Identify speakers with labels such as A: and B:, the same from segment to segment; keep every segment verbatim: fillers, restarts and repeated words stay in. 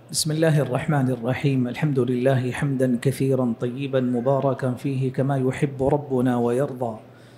A: بسم الله الرحمن الرحيم. الحمد لله حمدا كثيرا طيبا مباركا فيه كما يحب ربنا ويرضى،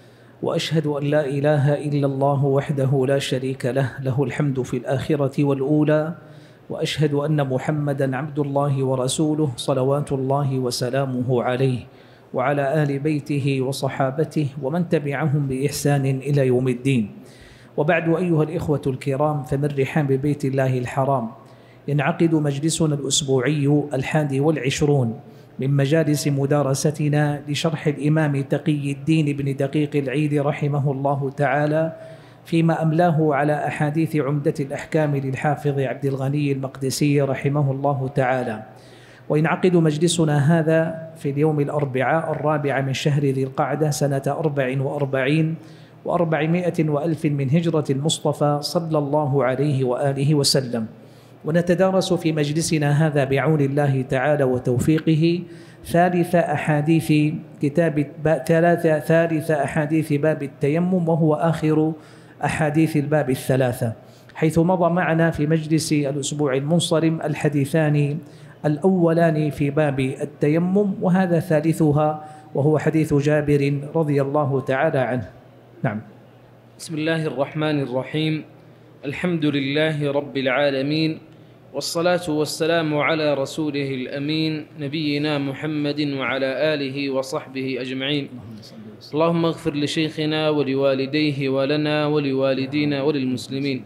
A: وأشهد أن لا إله إلا الله وحده لا شريك له، له الحمد في الآخرة والأولى، وأشهد أن محمدا عبد الله ورسوله صلوات الله وسلامه عليه وعلى آل بيته وصحابته ومن تبعهم بإحسان إلى يوم الدين. وبعد، أيها الإخوة الكرام، فمن رحاب بيت الله الحرام ينعقد مجلسنا الأسبوعي الحادي والعشرون من مجالس مدارستنا لشرح الإمام تقي الدين بن دقيق العيد رحمه الله تعالى فيما أملاه على أحاديث عمدة الأحكام للحافظ عبد الغني المقدسي رحمه الله تعالى. وينعقد مجلسنا هذا في اليوم الأربعاء الرابع من شهر ذي القعدة سنة أربع وأربعين وأربعمائة وألف من هجرة المصطفى صلى الله عليه وآله وسلم. ونتدارس في مجلسنا هذا بعون الله تعالى وتوفيقه ثالث أحاديث كتاب ثلاثة ثالث أحاديث باب التيمم، وهو آخر أحاديث الباب الثلاثة، حيث مضى معنا في مجلس الأسبوع المنصرم الحديثان الأولان في باب التيمم، وهذا ثالثها وهو حديث جابر رضي الله تعالى عنه. نعم.
B: بسم الله الرحمن الرحيم. الحمد لله رب العالمين، والصلاة والسلام على رسوله الأمين نبينا محمد وعلى آله وصحبه أجمعين. اللهم اغفر لشيخنا ولوالديه ولنا ولوالدينا وللمسلمين.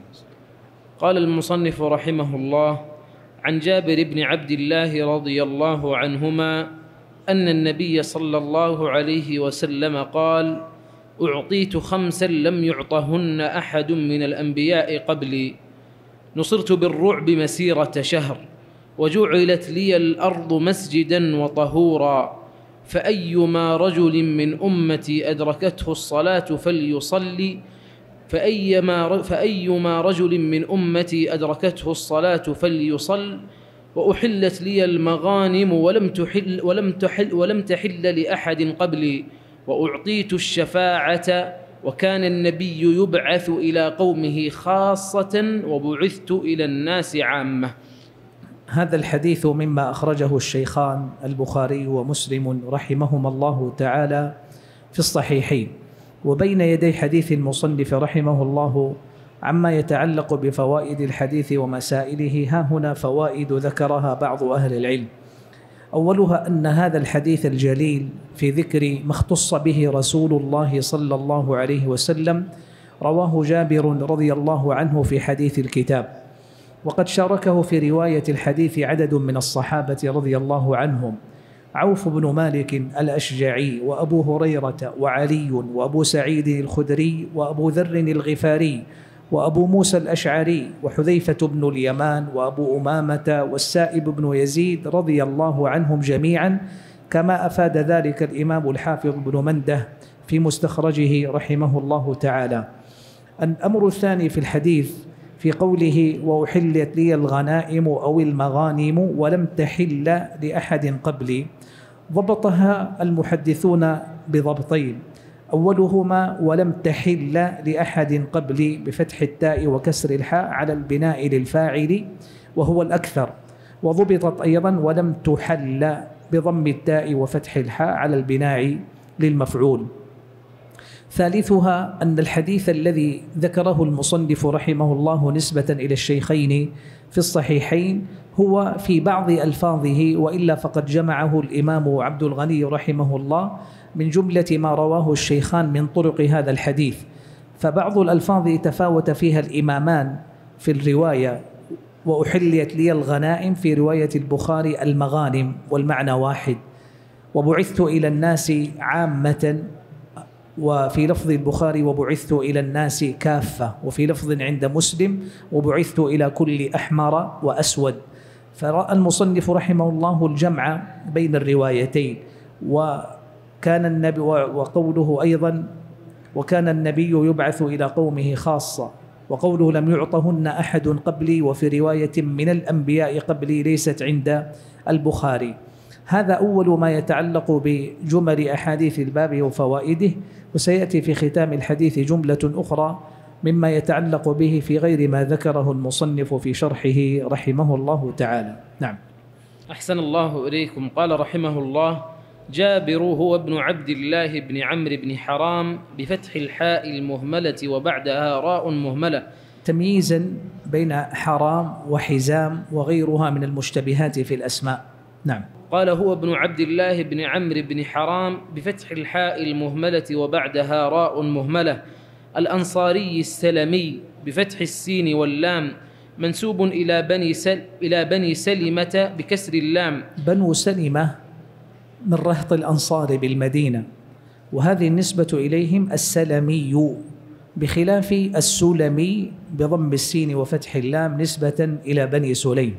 B: قال المصنف رحمه الله: عن جابر بن عبد الله رضي الله عنهما أن النبي صلى الله عليه وسلم قال: أعطيت خمسا لم يعطهن أحد من الأنبياء قبلي، نصرت بالرعب مسيرة شهر، وجعلت لي الأرض مسجدا وطهورا، فأيما رجل من أمتي أدركته الصلاة فليصلي فأيما, فأيما رجل من أمتي أدركته الصلاة فليصل، وأحلت لي المغانم ولم تحل, ولم تحل, ولم تحل لأحد قبلي، وأعطيت الشفاعة، وكان النبي يبعث إلى قومه خاصة وبعثت إلى الناس عامة.
A: هذا الحديث مما أخرجه الشيخان البخاري ومسلم رحمهما الله تعالى في الصحيحين. وبين يدي حديث المصنف رحمه الله عما يتعلق بفوائد الحديث ومسائله ها هنا فوائد ذكرها بعض أهل العلم. أولها أن هذا الحديث الجليل في ذكر ما اختص به رسول الله صلى الله عليه وسلم رواه جابر رضي الله عنه في حديث الكتاب، وقد شاركه في رواية الحديث عدد من الصحابة رضي الله عنهم: عوف بن مالك الأشجعي، وأبو هريرة، وعلي، وأبو سعيد الخدري، وأبو ذر الغفاري، وأبو موسى الأشعري، وحذيفة بن اليمان، وأبو أمامة، والسائب بن يزيد رضي الله عنهم جميعا، كما أفاد ذلك الإمام الحافظ بن منده في مستخرجه رحمه الله تعالى. الأمر الثاني في الحديث في قوله: وأحلت لي الغنائم أو المغانم ولم تحل لأحد قبلي، ضبطها المحدثون بضبطين: أولهما ولم تحل لأحد قبلي بفتح التاء وكسر الحاء على البناء للفاعل وهو الأكثر، وضبطت أيضا ولم تحل بضم التاء وفتح الحاء على البناء للمفعول. ثالثها أن الحديث الذي ذكره المصنف رحمه الله نسبة إلى الشيخين في الصحيحين هو في بعض ألفاظه، وإلا فقد جمعه الإمام عبد الغني رحمه الله من جملة ما رواه الشيخان من طرق هذا الحديث، فبعض الألفاظ تفاوت فيها الإمامان في الرواية: وأحلت لي الغنائم في رواية البخاري المغانم والمعنى واحد، وبعثت إلى الناس عامة، وفي لفظ البخاري وبعثت إلى الناس كافة، وفي لفظ عند مسلم وبعثت إلى كل أحمر وأسود. فرأى المصنف رحمه الله الجمع بين الروايتين. وكان النبي وقوله أيضا: وكان النبي يبعث إلى قومه خاصة، وقوله لم يعطهن أحد قبلي، وفي رواية من الأنبياء قبلي ليست عند البخاري. هذا أول ما يتعلق بجمل أحاديث الباب وفوائده، وسيأتي في ختام الحديث جملة أخرى مما يتعلق به في غير ما ذكره المصنف في شرحه رحمه الله تعالى. نعم.
B: أحسن الله إليكم. قال رحمه الله: جابر هو ابن عبد الله بن عمرو بن حرام بفتح الحاء المهملة وبعدها راء مهملة،
A: تمييزا بين حرام وحزام وغيرها من المشتبهات في الأسماء. نعم.
B: قال: هو ابن عبد الله بن عمرو بن حرام بفتح الحاء المهملة وبعدها راء مهملة، الأنصاري السلمي بفتح السين واللام، منسوب إلى بني سل إلى بني سلمة بكسر اللام.
A: بنو سلمة من رهط الأنصار بالمدينة، وهذه النسبة إليهم السلمي، بخلاف السلمي بضم السين وفتح اللام نسبة إلى بني سليم.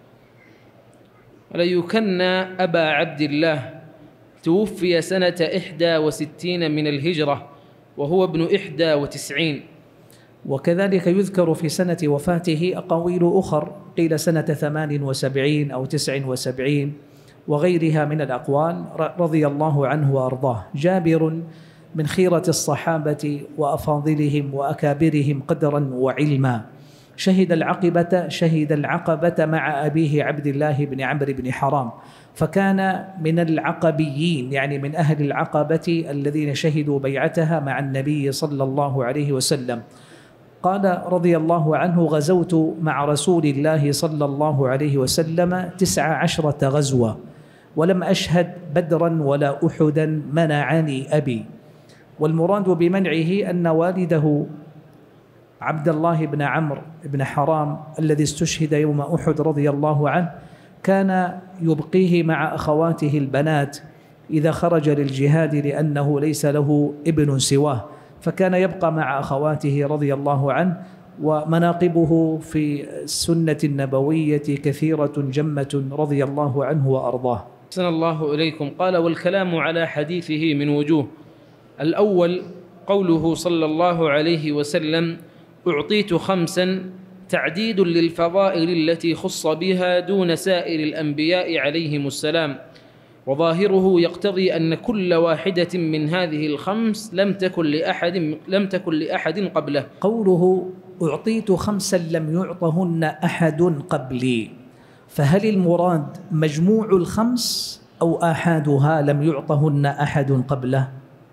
B: وليكن أبا عبد الله، توفي سنة إحدى وستين من الهجرة وهو ابن إحدى وتسعين.
A: وكذلك يذكر في سنة وفاته أقاويل أخر، قيل سنة ثمان وسبعين أو تسع وسبعين وغيرها من الأقوال، رضي الله عنه وأرضاه. جابر من خيرة الصحابة وأفاضلهم وأكابرهم قدرا وعلما، شهد العقبة شهد العقبة مع أبيه عبد الله بن عمرو بن حرام، فكان من العقبيين، يعني من أهل العقبة الذين شهدوا بيعتها مع النبي صلى الله عليه وسلم. قال رضي الله عنه: غزوت مع رسول الله صلى الله عليه وسلم تسع عشرة غزوة، ولم أشهد بدرا ولا أحدا، منعني أبي. والمراد بمنعه أن والده عبد الله بن عمرو بن حرام الذي استشهد يوم أحد رضي الله عنه كان يبقيه مع أخواته البنات إذا خرج للجهاد، لأنه ليس له ابن سواه، فكان يبقى مع أخواته رضي الله عنه. ومناقبه في السنة النبوية كثيرة جمة رضي الله عنه وأرضاه.
B: أحسن الله إليكم. قال: والكلام على حديثه من وجوه. الأول قوله صلى الله عليه وسلم: أعطيت خمسا، تعديد للفضائل التي خص بها دون سائر الأنبياء عليهم السلام، وظاهره يقتضي أن كل واحدة من هذه الخمس لم تكن لأحد لم تكن لأحد قبله.
A: قوله أعطيت خمسا لم يعطهن أحد قبلي، فهل المراد مجموع الخمس أو آحادها لم يعطهن أحد قبله؟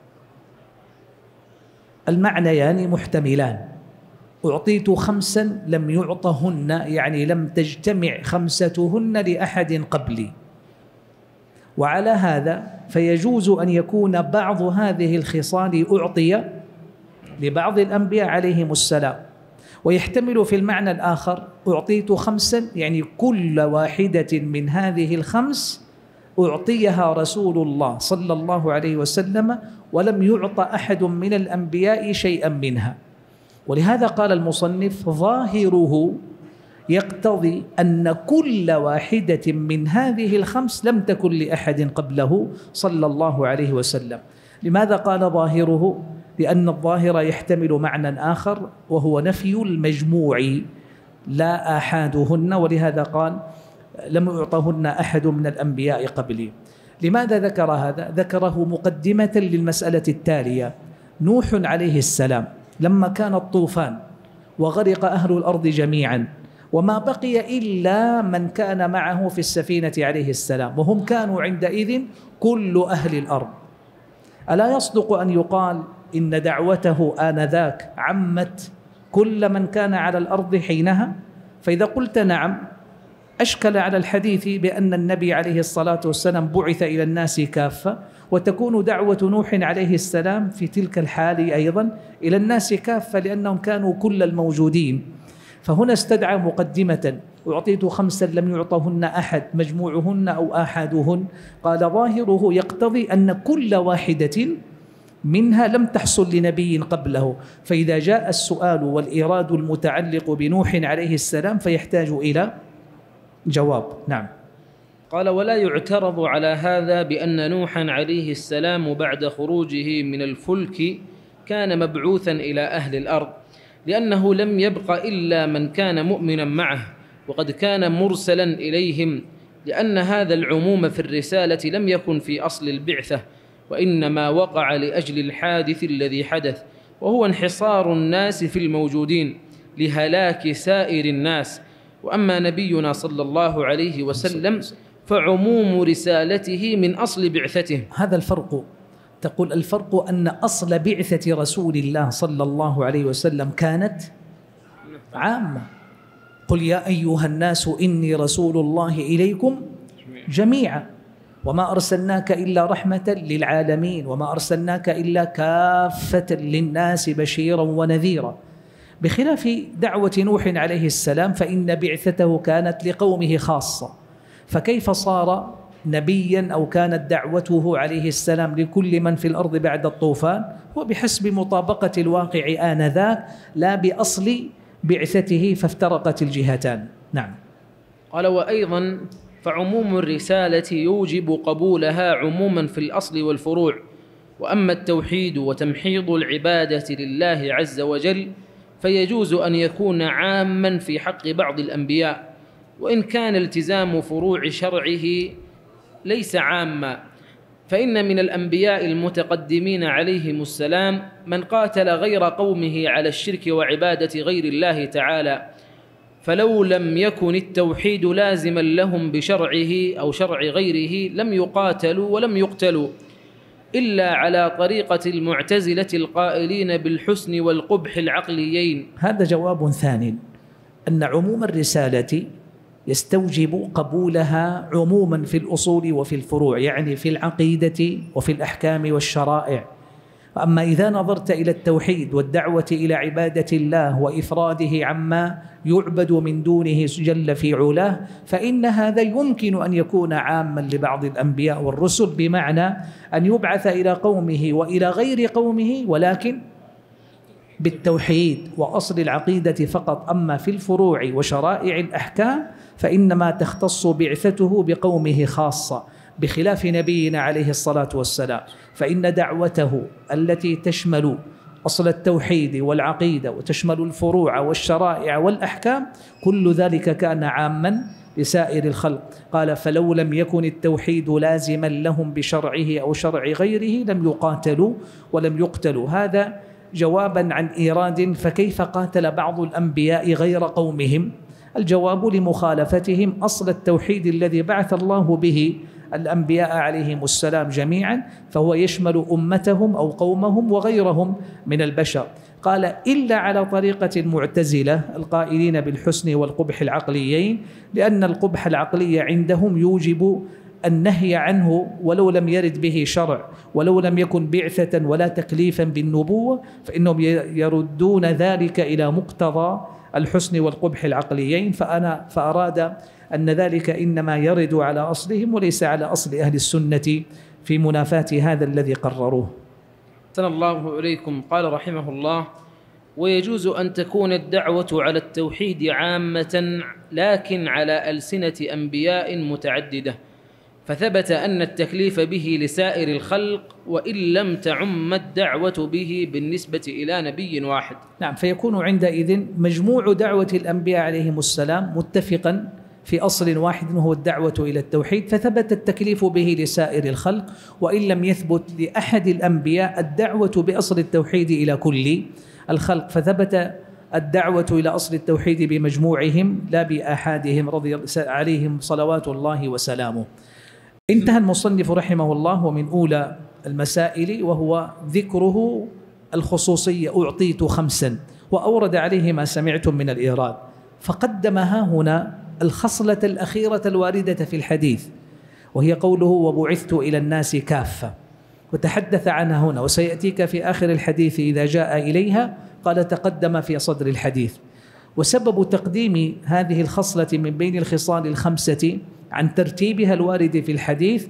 A: المعنيان محتملان. أعطيت خمسا لم يعطهن يعني لم تجتمع خمستهن لأحد قبلي، وعلى هذا فيجوز أن يكون بعض هذه الخصال أعطي لبعض الأنبياء عليهم السلام، ويحتمل في المعنى الآخر أعطيت خمسا يعني كل واحدة من هذه الخمس أعطيها رسول الله صلى الله عليه وسلم ولم يعط أحد من الأنبياء شيئا منها. ولهذا قال المصنف: ظاهره يقتضي أن كل واحدة من هذه الخمس لم تكن لأحد قبله صلى الله عليه وسلم. لماذا قال ظاهره؟ لأن الظاهر يحتمل معنى آخر وهو نفي المجموع لا آحادهن، ولهذا قال: لم يعطهن أحد من الأنبياء قبلي. لماذا ذكر هذا؟ ذكره مقدمة للمسألة التالية: نوح عليه السلام لما كان الطوفان وغرق أهل الأرض جميعا، وما بقي إلا من كان معه في السفينة عليه السلام، وهم كانوا عندئذ كل أهل الأرض. ألا يصدق أن يقال إن دعوته آنذاك عمت كل من كان على الأرض حينها؟ فإذا قلت نعم، أشكل على الحديث بأن النبي عليه الصلاة والسلام بعث إلى الناس كافة، وتكون دعوة نوح عليه السلام في تلك الحال أيضا إلى الناس كافة، لأنهم كانوا كل الموجودين. فهنا استدعى مقدمة: أعطيت خمسا لم يعطهن أحد، مجموعهن أو آحادهن. قال: ظاهره يقتضي أن كل واحدة منها لم تحصل لنبي قبله، فإذا جاء السؤال والإيراد المتعلق بنوح عليه السلام فيحتاج إلى جواب. نعم.
B: قال: ولا يعترض على هذا بأن نوحا عليه السلام بعد خروجه من الفلك كان مبعوثا إلى أهل الأرض، لأنه لم يبق إلا من كان مؤمنا معه، وقد كان مرسلا إليهم، لأن هذا العموم في الرسالة لم يكن في أصل البعثة، وإنما وقع لأجل الحادث الذي حدث، وهو انحصار الناس في الموجودين لهلاك سائر الناس. وأما نبينا صلى الله عليه وسلم فعموم رسالته من أصل بعثته.
A: هذا الفرق. تقول الفرق أن أصل بعثة رسول الله صلى الله عليه وسلم كانت عامة. قل يا أيها الناس إني رسول الله إليكم جميعا وما أرسلناك إلا رحمة للعالمين وما أرسلناك إلا كافة للناس بشيرا ونذيرا، بخلاف دعوة نوح عليه السلام فإن بعثته كانت لقومه خاصة. فكيف صار نبيا أو كانت دعوته عليه السلام لكل من في الأرض بعد الطوفان؟ هو بحسب مطابقة الواقع آنذاك لا بأصل بعثته، فافترقت الجهتان. نعم.
B: قال وأيضا فعموم الرسالة يوجب قبولها عموما في الأصل والفروع. وأما التوحيد وتمحيض العبادة لله عز وجل فيجوز أن يكون عاما في حق بعض الأنبياء، وإن كان التزام فروع شرعه ليس عاما، فإن من الأنبياء المتقدمين عليهم السلام من قاتل غير قومه على الشرك وعبادة غير الله تعالى، فلو لم يكن التوحيد لازما لهم بشرعه أو شرع غيره لم يقاتلوا ولم يقتلوا، إلا على طريقة المعتزلة القائلين بالحسن والقبح العقليين.
A: هذا جواب ثاني، أن عموم الرسالة يستوجب قبولها عموما في الأصول وفي الفروع، يعني في العقيدة وفي الأحكام والشرائع. أما إذا نظرت إلى التوحيد والدعوة إلى عبادة الله وإفراده عما يعبد من دونه جل في علاه، فإن هذا يمكن أن يكون عاما لبعض الأنبياء والرسل، بمعنى أن يبعث إلى قومه وإلى غير قومه ولكن بالتوحيد وأصل العقيدة فقط. أما في الفروع وشرائع الأحكام فإنما تختص بعثته بقومه خاصة، بخلاف نبينا عليه الصلاة والسلام، فإن دعوته التي تشمل أصل التوحيد والعقيدة وتشمل الفروع والشرائع والأحكام كل ذلك كان عاما لسائر الخلق. قال فلو لم يكن التوحيد لازما لهم بشرعه أو شرع غيره لم يقاتلوا ولم يقتلوا. هذا جوابا عن إيراد فكيف قاتل بعض الأنبياء غير قومهم؟ الجواب لمخالفتهم أصل التوحيد الذي بعث الله به الأنبياء عليهم السلام جميعا، فهو يشمل أمتهم أو قومهم وغيرهم من البشر. قال إلا على طريقة المعتزلة القائلين بالحسن والقبح العقليين، لأن القبح العقلي عندهم يوجب النهي عنه ولو لم يرد به شرع، ولو لم يكن بعثة ولا تكليفا بالنبوة، فإنهم يردون ذلك إلى مقتضى الحسن والقبح العقليين. فأنا فأراد أن ذلك إنما يرد على أصلهم وليس على أصل أهل السنة في منافاة هذا الذي قرروه.
B: أحسن الله إليكم. قال رحمه الله ويجوز أن تكون الدعوة على التوحيد عامة لكن على ألسنة أنبياء متعددة، فثبت أن التكليف به لسائر الخلق وإن لم تعم الدعوة به بالنسبة إلى نبي واحد.
A: نعم، فيكون عندئذ مجموع دعوة الأنبياء عليهم السلام متفقا في أصل واحد وهو الدعوة إلى التوحيد، فثبت التكليف به لسائر الخلق، وإن لم يثبت لأحد الأنبياء الدعوة بأصل التوحيد إلى كل الخلق، فثبت الدعوة إلى أصل التوحيد بمجموعهم لا بأحادهم رضي الله عليهم صلوات الله وسلامه. انتهى المصنف رحمه الله ومن أولى المسائل وهو ذكره الخصوصية أعطيت خمسا، وأورد عليه ما سمعتم من الإيراد، فقدمها هنا الخصلة الأخيرة الواردة في الحديث وهي قوله وبعثت إلى الناس كافة، وتحدث عنها هنا وسيأتيك في آخر الحديث إذا جاء إليها. قال تقدم في صدر الحديث. وسبب تقديم هذه الخصلة من بين الخصال الخمسة عن ترتيبها الوارد في الحديث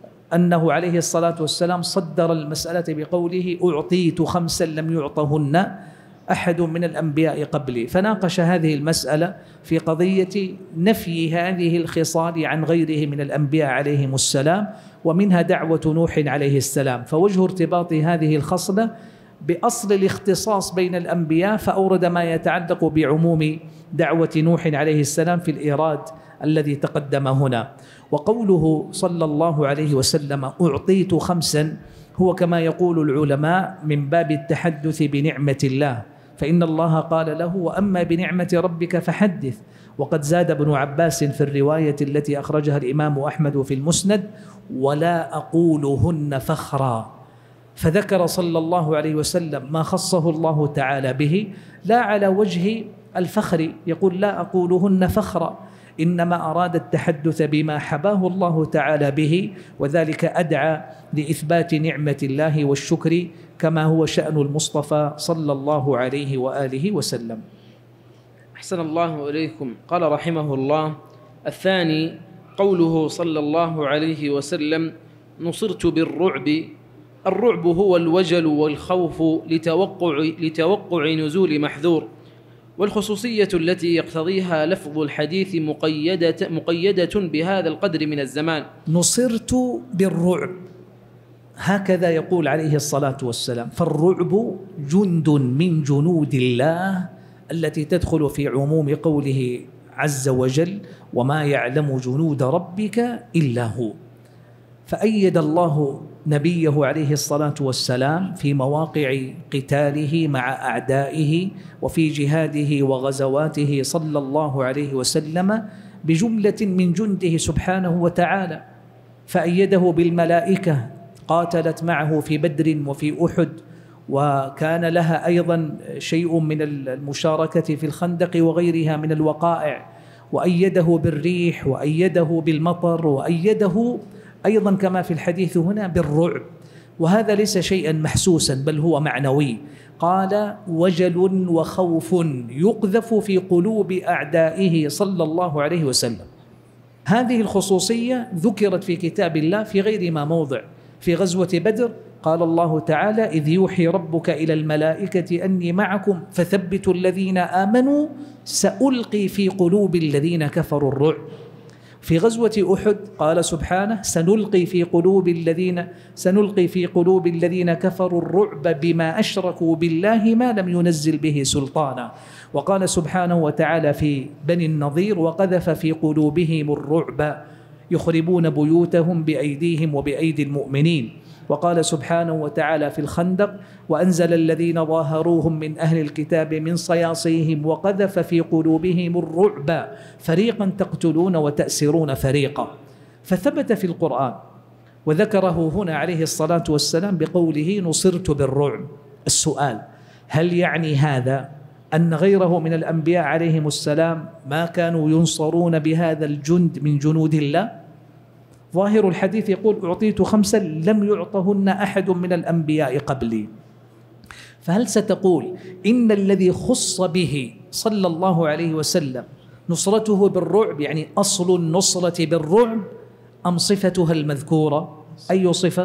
A: أنه عليه الصلاة والسلام صدر المسألة بقوله أعطيت خمسا لم يعطهن أحد من الأنبياء قبلي، فناقش هذه المسألة في قضية نفي هذه الخصال عن غيره من الأنبياء عليهم السلام، ومنها دعوة نوح عليه السلام. فوجه ارتباط هذه الخصلة بأصل الاختصاص بين الأنبياء، فأورد ما يتعلق بعموم دعوة نوح عليه السلام في الإيراد الذي تقدم هنا. وقوله صلى الله عليه وسلم أعطيت خمسا هو كما يقول العلماء من باب التحدث بنعمة الله، فإن الله قال له: وأما بنعمة ربك فحدث. وقد زاد ابن عباس في الرواية التي أخرجها الإمام أحمد في المسند: ولا أقولهن فخرا. فذكر صلى الله عليه وسلم ما خصه الله تعالى به، لا على وجه الفخر، يقول: لا أقولهن فخرا، إنما أراد التحدث بما حباه الله تعالى به، وذلك أدعى لإثبات نعمة الله والشكر، كما هو شأن المصطفى صلى الله عليه وآله وسلم.
B: أحسن الله إليكم. قال رحمه الله: الثاني قوله صلى الله عليه وسلم: نصرت بالرعب. الرعب هو الوجل والخوف لتوقع, لتوقع نزول محذور، والخصوصية التي يقتضيها لفظ الحديث مقيدة, مقيدة بهذا القدر من الزمان.
A: نصرت بالرعب، هكذا يقول عليه الصلاة والسلام. فالرعب جند من جنود الله التي تدخل في عموم قوله عز وجل: وما يعلم جنود ربك إلا هو. فأيد الله نبيه عليه الصلاة والسلام في مواقع قتاله مع أعدائه وفي جهاده وغزواته صلى الله عليه وسلم بجملة من جنده سبحانه وتعالى، فأيده بالملائكة قاتلت معه في بدر وفي أحد، وكان لها أيضا شيء من المشاركة في الخندق وغيرها من الوقائع، وأيده بالريح، وأيده بالمطر، وأيده أيضا كما في الحديث هنا بالرعب. وهذا ليس شيئا محسوسا بل هو معنوي. قال: وجل وخوف يقذف في قلوب أعدائه صلى الله عليه وسلم. هذه الخصوصية ذكرت في كتاب الله في غير ما موضع. في غزوة بدر قال الله تعالى: إذ يوحي ربك إلى الملائكة أني معكم فثبتوا الذين آمنوا سألقي في قلوب الذين كفروا الرعب. في غزوة أحد قال سبحانه: سنلقي في قلوب الذين سنلقي في قلوب الذين كفروا الرعب بما أشركوا بالله ما لم ينزل به سلطانا. وقال سبحانه وتعالى في بني النضير: وقذف في قلوبهم الرعب يخربون بيوتهم بأيديهم وبأيدي المؤمنين. وقال سبحانه وتعالى في الخندق: وأنزل الذين ظاهروهم من أهل الكتاب من صياصيهم وقذف في قلوبهم الرعب فريقا تقتلون وتأسرون فريقا. فثبت في القرآن وذكره هنا عليه الصلاة والسلام بقوله: نصرت بالرعب. السؤال: هل يعني هذا أن غيره من الأنبياء عليهم السلام ما كانوا ينصرون بهذا الجند من جنود الله؟ ظاهر الحديث يقول: أعطيت خمسا لم يعطهن أحد من الأنبياء قبلي. فهل ستقول إن الذي خص به صلى الله عليه وسلم نصرته بالرعب يعني أصل النصرة بالرعب، أم صفتها المذكورة؟ أي صفة؟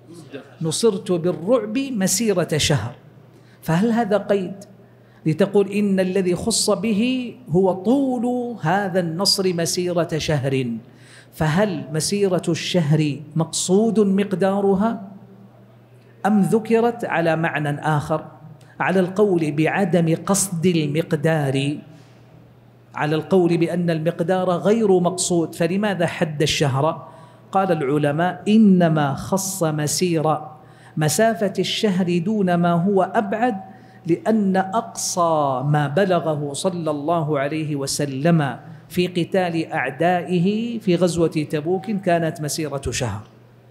A: نصرت بالرعب مسيرة شهر. فهل هذا قيد لتقول إن الذي خص به هو طول هذا النصر مسيرة شهر؟ فهل مسيرة الشهر مقصود مقدارها، أم ذكرت على معنى آخر؟ على القول بعدم قصد المقدار، على القول بأن المقدار غير مقصود، فلماذا حد الشهر؟ قال العلماء: إنما خص مسير مسافة الشهر دون ما هو أبعد، لأن أقصى ما بلغه صلى الله عليه وسلم في قتال أعدائه في غزوة تبوك كانت مسيرة شهر.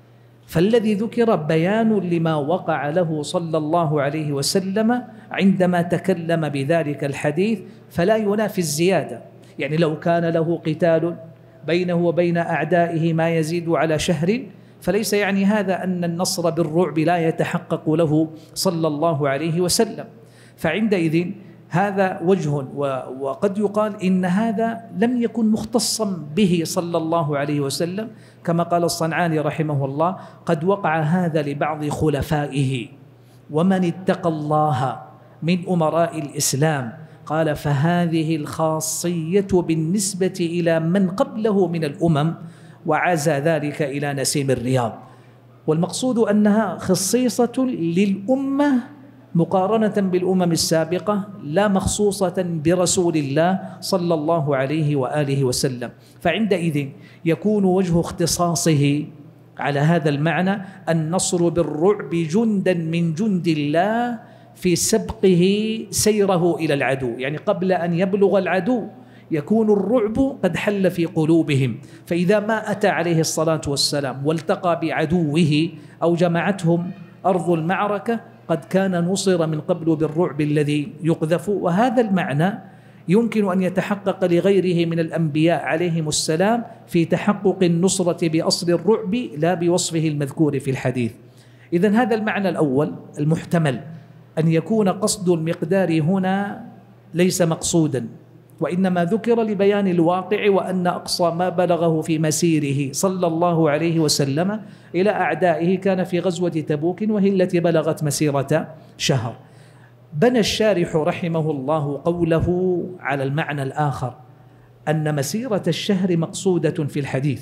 A: فالذي ذكر بيان لما وقع له صلى الله عليه وسلم عندما تكلم بذلك الحديث، فلا ينافي الزيادة. يعني لو كان له قتال بينه وبين أعدائه ما يزيد على شهر، فليس يعني هذا أن النصر بالرعب لا يتحقق له صلى الله عليه وسلم. فعندئذ هذا وجه، وقد يقال إن هذا لم يكن مختصا به صلى الله عليه وسلم، كما قال الصنعاني رحمه الله: قد وقع هذا لبعض خلفائه ومن اتقى الله من أمراء الإسلام. قال: فهذه الخاصية بالنسبة إلى من قبله من الأمم، وعزى ذلك إلى نسيم الرياض. والمقصود أنها خصيصة للأمة مقارنة بالأمم السابقة، لا مخصوصة برسول الله صلى الله عليه وآله وسلم. فعندئذ يكون وجه اختصاصه على هذا المعنى: النصر بالرعب جندا من جند الله في سبقه سيره إلى العدو، يعني قبل أن يبلغ العدو يكون الرعب قد حل في قلوبهم، فإذا ما أتى عليه الصلاة والسلام والتقى بعدوه أو جمعتهم أرض المعركة قد كان نصر من قبل بالرعب الذي يقذف. وهذا المعنى يمكن أن يتحقق لغيره من الأنبياء عليهم السلام في تحقق النصرة بأصل الرعب لا بوصفه المذكور في الحديث. إذن هذا المعنى الأول المحتمل، أن يكون قصد المقدار هنا ليس مقصودا، وإنما ذكر لبيان الواقع، وأن أقصى ما بلغه في مسيره صلى الله عليه وسلم إلى أعدائه كان في غزوة تبوك، وهي التي بلغت مسيرة شهر. بنى الشارح رحمه الله قوله على المعنى الآخر، أن مسيرة الشهر مقصودة في الحديث،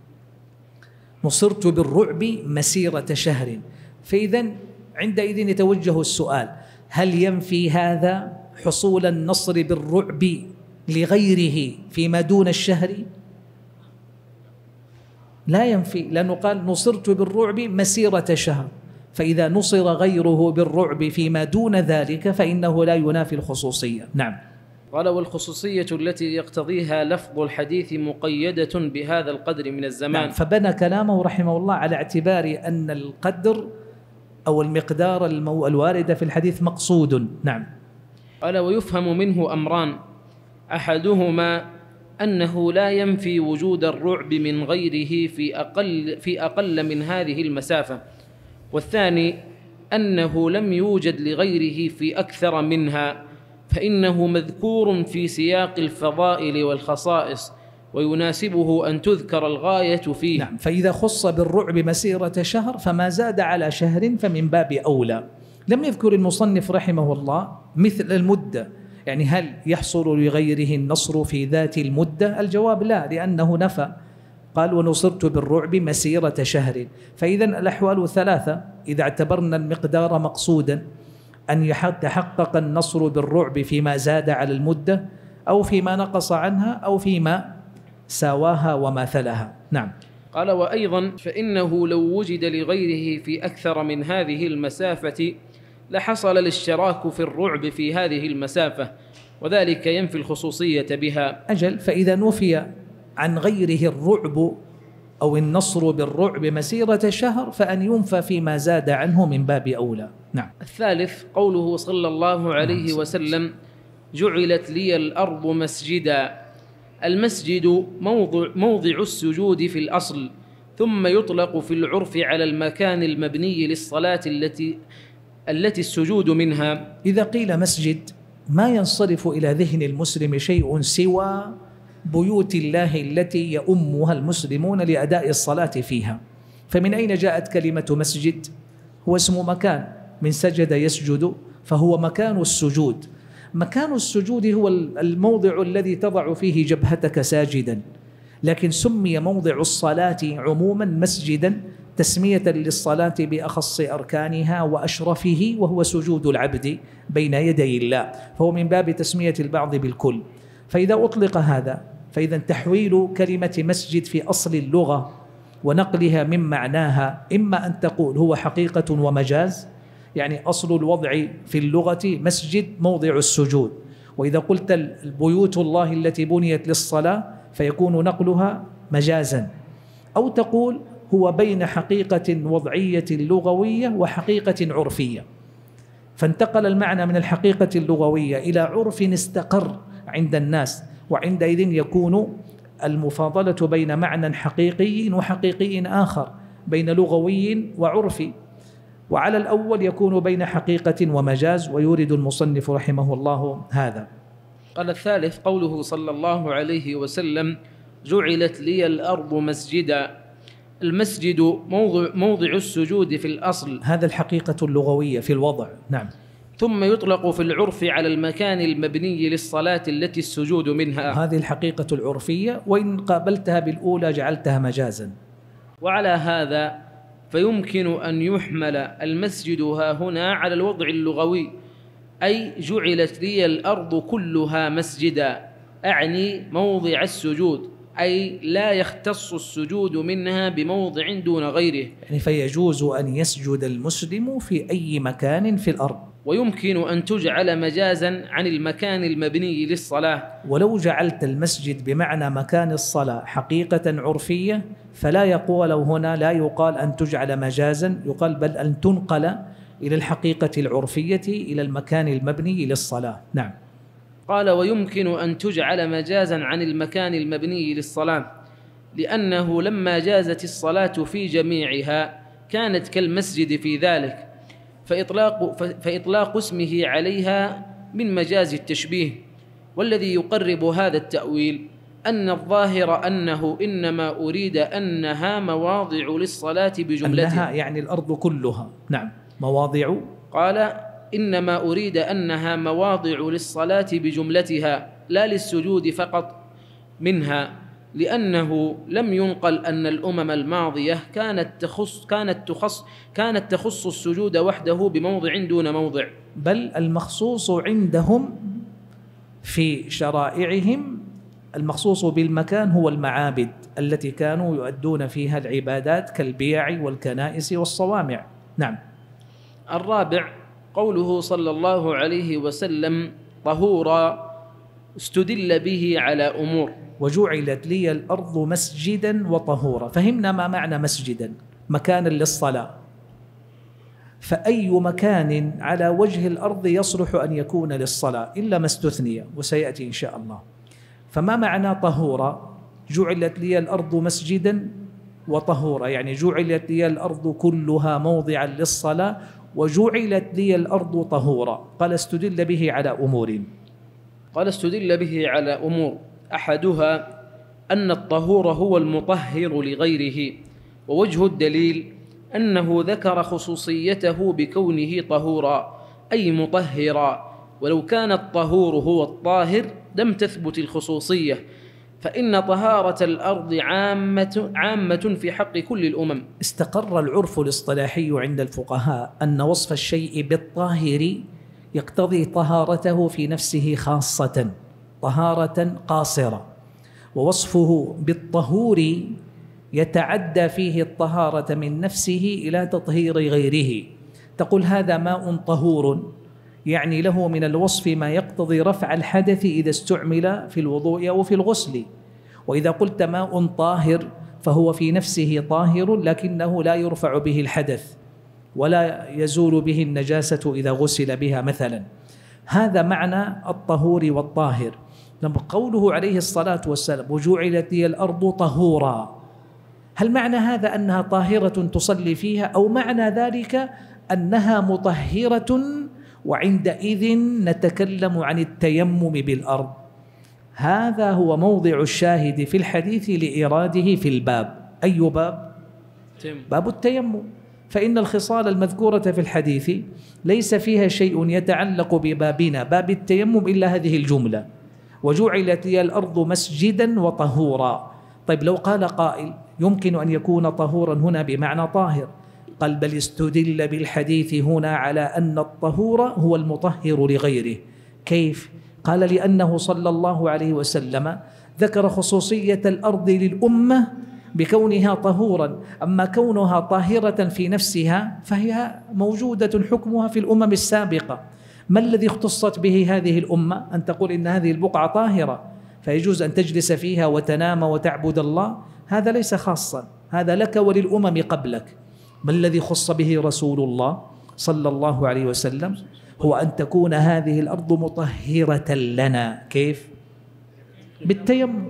A: نصرت بالرعب مسيرة شهر. فإذا عندئذ يتوجه السؤال: هل ينفي هذا حصول النصر بالرعب لغيره فيما دون الشهر؟ لا ينفي، لأنه قال نصرت بالرعب مسيرة شهر، فإذا نصر غيره بالرعب فيما دون ذلك فإنه لا ينافي الخصوصية. نعم.
B: قال: والخصوصية التي يقتضيها لفظ الحديث مقيدة بهذا القدر من الزمان.
A: نعم. فبنى كلامه رحمه الله على اعتبار أن القدر أو المقدار المو... الواردة في الحديث مقصود. نعم.
B: قال: ويفهم منه أمران: أحدهما أنه لا ينفي وجود الرعب من غيره في أقل, في أقل من هذه المسافة، والثاني أنه لم يوجد لغيره في أكثر منها، فإنه مذكور في سياق الفضائل والخصائص، ويناسبه أن تذكر الغاية فيه.
A: نعم. فإذا خص بالرعب مسيرة شهر فما زاد على شهر فمن باب أولى. لم يذكر المصنف رحمه الله مثل المدة، يعني هل يحصل لغيره النصر في ذات المدة؟ الجواب لا، لأنه نفى، قال: ونصرت بالرعب مسيرة شهر. فإذا الأحوال ثلاثة إذا اعتبرنا المقدار مقصودا: أن يتحقق النصر بالرعب فيما زاد على المدة، أو فيما نقص عنها، أو فيما ساواها وماثلها. نعم.
B: قال: وأيضا فإنه لو وجد لغيره في أكثر من هذه المسافة لحصل الاشتراك في الرعب في هذه المسافة، وذلك ينفي الخصوصية بها.
A: أجل، فإذا نفي عن غيره الرعب أو النصر بالرعب مسيرة شهر فأن ينفى فيما زاد عنه من باب أولى. نعم.
B: الثالث قوله صلى الله عليه وسلم: جعلت لي الأرض مسجدا. المسجد موضع, موضع السجود في الأصل، ثم يطلق في العرف على المكان المبني للصلاة التي التي السجود منها.
A: إذا قيل مسجد ما ينصرف إلى ذهن المسلم شيء سوى بيوت الله التي يؤمها المسلمون لأداء الصلاة فيها. فمن أين جاءت كلمة مسجد؟ هو اسم مكان، من سجد يسجد، فهو مكان السجود. مكان السجود هو الموضع الذي تضع فيه جبهتك ساجدا، لكن سمي موضع الصلاة عموما مسجدا تسمية للصلاة بأخص أركانها وأشرفه، وهو سجود العبد بين يدي الله، فهو من باب تسمية البعض بالكل. فإذا أطلق هذا فإذا تحويل كلمة مسجد في أصل اللغة ونقلها من معناها إما أن تقول هو حقيقة ومجاز، يعني أصل الوضع في اللغة مسجد موضع السجود، وإذا قلت البيوت الله التي بنيت للصلاة فيكون نقلها مجازا، أو تقول هو بين حقيقة وضعية لغوية وحقيقة عرفية، فانتقل المعنى من الحقيقة اللغوية إلى عرف استقر عند الناس، وعندئذ يكون المفاضلة بين معنى حقيقي وحقيقي آخر، بين لغوي وعرفي، وعلى الأول يكون بين حقيقة ومجاز، ويورد المصنف رحمه الله هذا.
B: قال: الثالث قوله صلى الله عليه وسلم: جعلت لي الأرض مسجدا. المسجد موضع, موضع السجود في الأصل،
A: هذا الحقيقة اللغوية في الوضع. نعم.
B: ثم يطلق في العرف على المكان المبني للصلاة التي السجود منها،
A: هذه الحقيقة العرفية، وإن قابلتها بالأولى جعلتها مجازا.
B: وعلى هذا فيمكن أن يحمل المسجد ها هنا على الوضع اللغوي، أي جعلت لي الأرض كلها مسجدا، أعني موضع السجود، أي لا يختص السجود منها بموضع دون غيره،
A: يعني فيجوز أن يسجد المسلم في أي مكان في الأرض.
B: ويمكن أن تجعل مجازا عن المكان المبني للصلاة.
A: ولو جعلت المسجد بمعنى مكان الصلاة حقيقة عرفية فلا يقول هنا لا يقال أن تجعل مجازا، يقال بل أن تنقل إلى الحقيقة العرفية إلى المكان المبني للصلاة. نعم.
B: قال ويمكن أن تجعل مجازا عن المكان المبني للصلاة، لأنه لما جازت الصلاة في جميعها كانت كالمسجد في ذلك، فإطلاق, فإطلاق اسمه عليها من مجاز التشبيه. والذي يقرب هذا التأويل أن الظاهر أنه إنما أريد أنها مواضع للصلاة بجملتها.
A: أنها يعني الأرض كلها. نعم. مواضع.
B: قال إنما أريد أنها مواضع للصلاة بجملتها لا للسجود فقط منها، لأنه لم ينقل أن الأمم الماضية كانت تخص كانت تخص كانت تخص السجود وحده بموضع دون موضع،
A: بل المخصوص عندهم في شرائعهم المخصوص بالمكان هو المعابد التي كانوا يؤدون فيها العبادات كالبيع والكنائس والصوامع. نعم.
B: الرابع قوله صلى الله عليه وسلم طهورا، استدل به على أمور.
A: وجعلت لي الأرض مسجدا وطهورا، فهمنا ما معنى مسجدا، مكانا للصلاة، فأي مكان على وجه الأرض يصلح أن يكون للصلاة إلا ما استثني وسيأتي إن شاء الله. فما معنى طهورا؟ جعلت لي الأرض مسجدا وطهورا، يعني جعلت لي الأرض كلها موضعا للصلاة وجعلت لي الأرض طهورا. قال استدل به على أمور.
B: قال استدل به على أمور، أحدها أن الطهور هو المطهر لغيره، ووجه الدليل أنه ذكر خصوصيته بكونه طهورا أي مطهرا، ولو كان الطهور هو الطاهر لم تثبت الخصوصية، فإن طهارة الأرض عامة, عامة في حق كل الأمم.
A: استقر العرف الاصطلاحي عند الفقهاء أن وصف الشيء بالطاهر يقتضي طهارته في نفسه خاصة، طهارة قاصرة، ووصفه بالطهور يتعدى فيه الطهارة من نفسه إلى تطهير غيره. تقول هذا ماء طهور، يعني له من الوصف ما يقتضي رفع الحدث إذا استعمل في الوضوء أو في الغسل. وإذا قلت ماء طاهر فهو في نفسه طاهر لكنه لا يرفع به الحدث ولا يزول به النجاسة إذا غسل بها مثلا. هذا معنى الطهور والطاهر. لما قوله عليه الصلاة والسلام وجعلت لي الأرض طهورا، هل معنى هذا أنها طاهرة تصلي فيها، أو معنى ذلك أنها مطهرة وعندئذ نتكلم عن التيمم بالأرض؟ هذا هو موضع الشاهد في الحديث لإراده في الباب. أي باب؟ باب التيمم. فإن الخصال المذكورة في الحديث ليس فيها شيء يتعلق ببابنا باب التيمم إلا هذه الجملة وجعلت لي الأرض مسجدا وطهورا. طيب لو قال قائل يمكن أن يكون طهورا هنا بمعنى طاهر، قال بل استدل بالحديث هنا على أن الطهور هو المطهر لغيره. كيف؟ قال لأنه صلى الله عليه وسلم ذكر خصوصية الأرض للأمة بكونها طهورا، أما كونها طاهرة في نفسها فهي موجودة حكمها في الأمم السابقة. ما الذي اختصت به هذه الأمة؟ أن تقول إن هذه البقعة طاهرة فيجوز أن تجلس فيها وتنام وتعبد الله؟ هذا ليس خاصا، هذا لك وللأمم قبلك. ما الذي خص به رسول الله صلى الله عليه وسلم؟ هو أن تكون هذه الأرض مطهرة لنا. كيف؟ بالتيمم.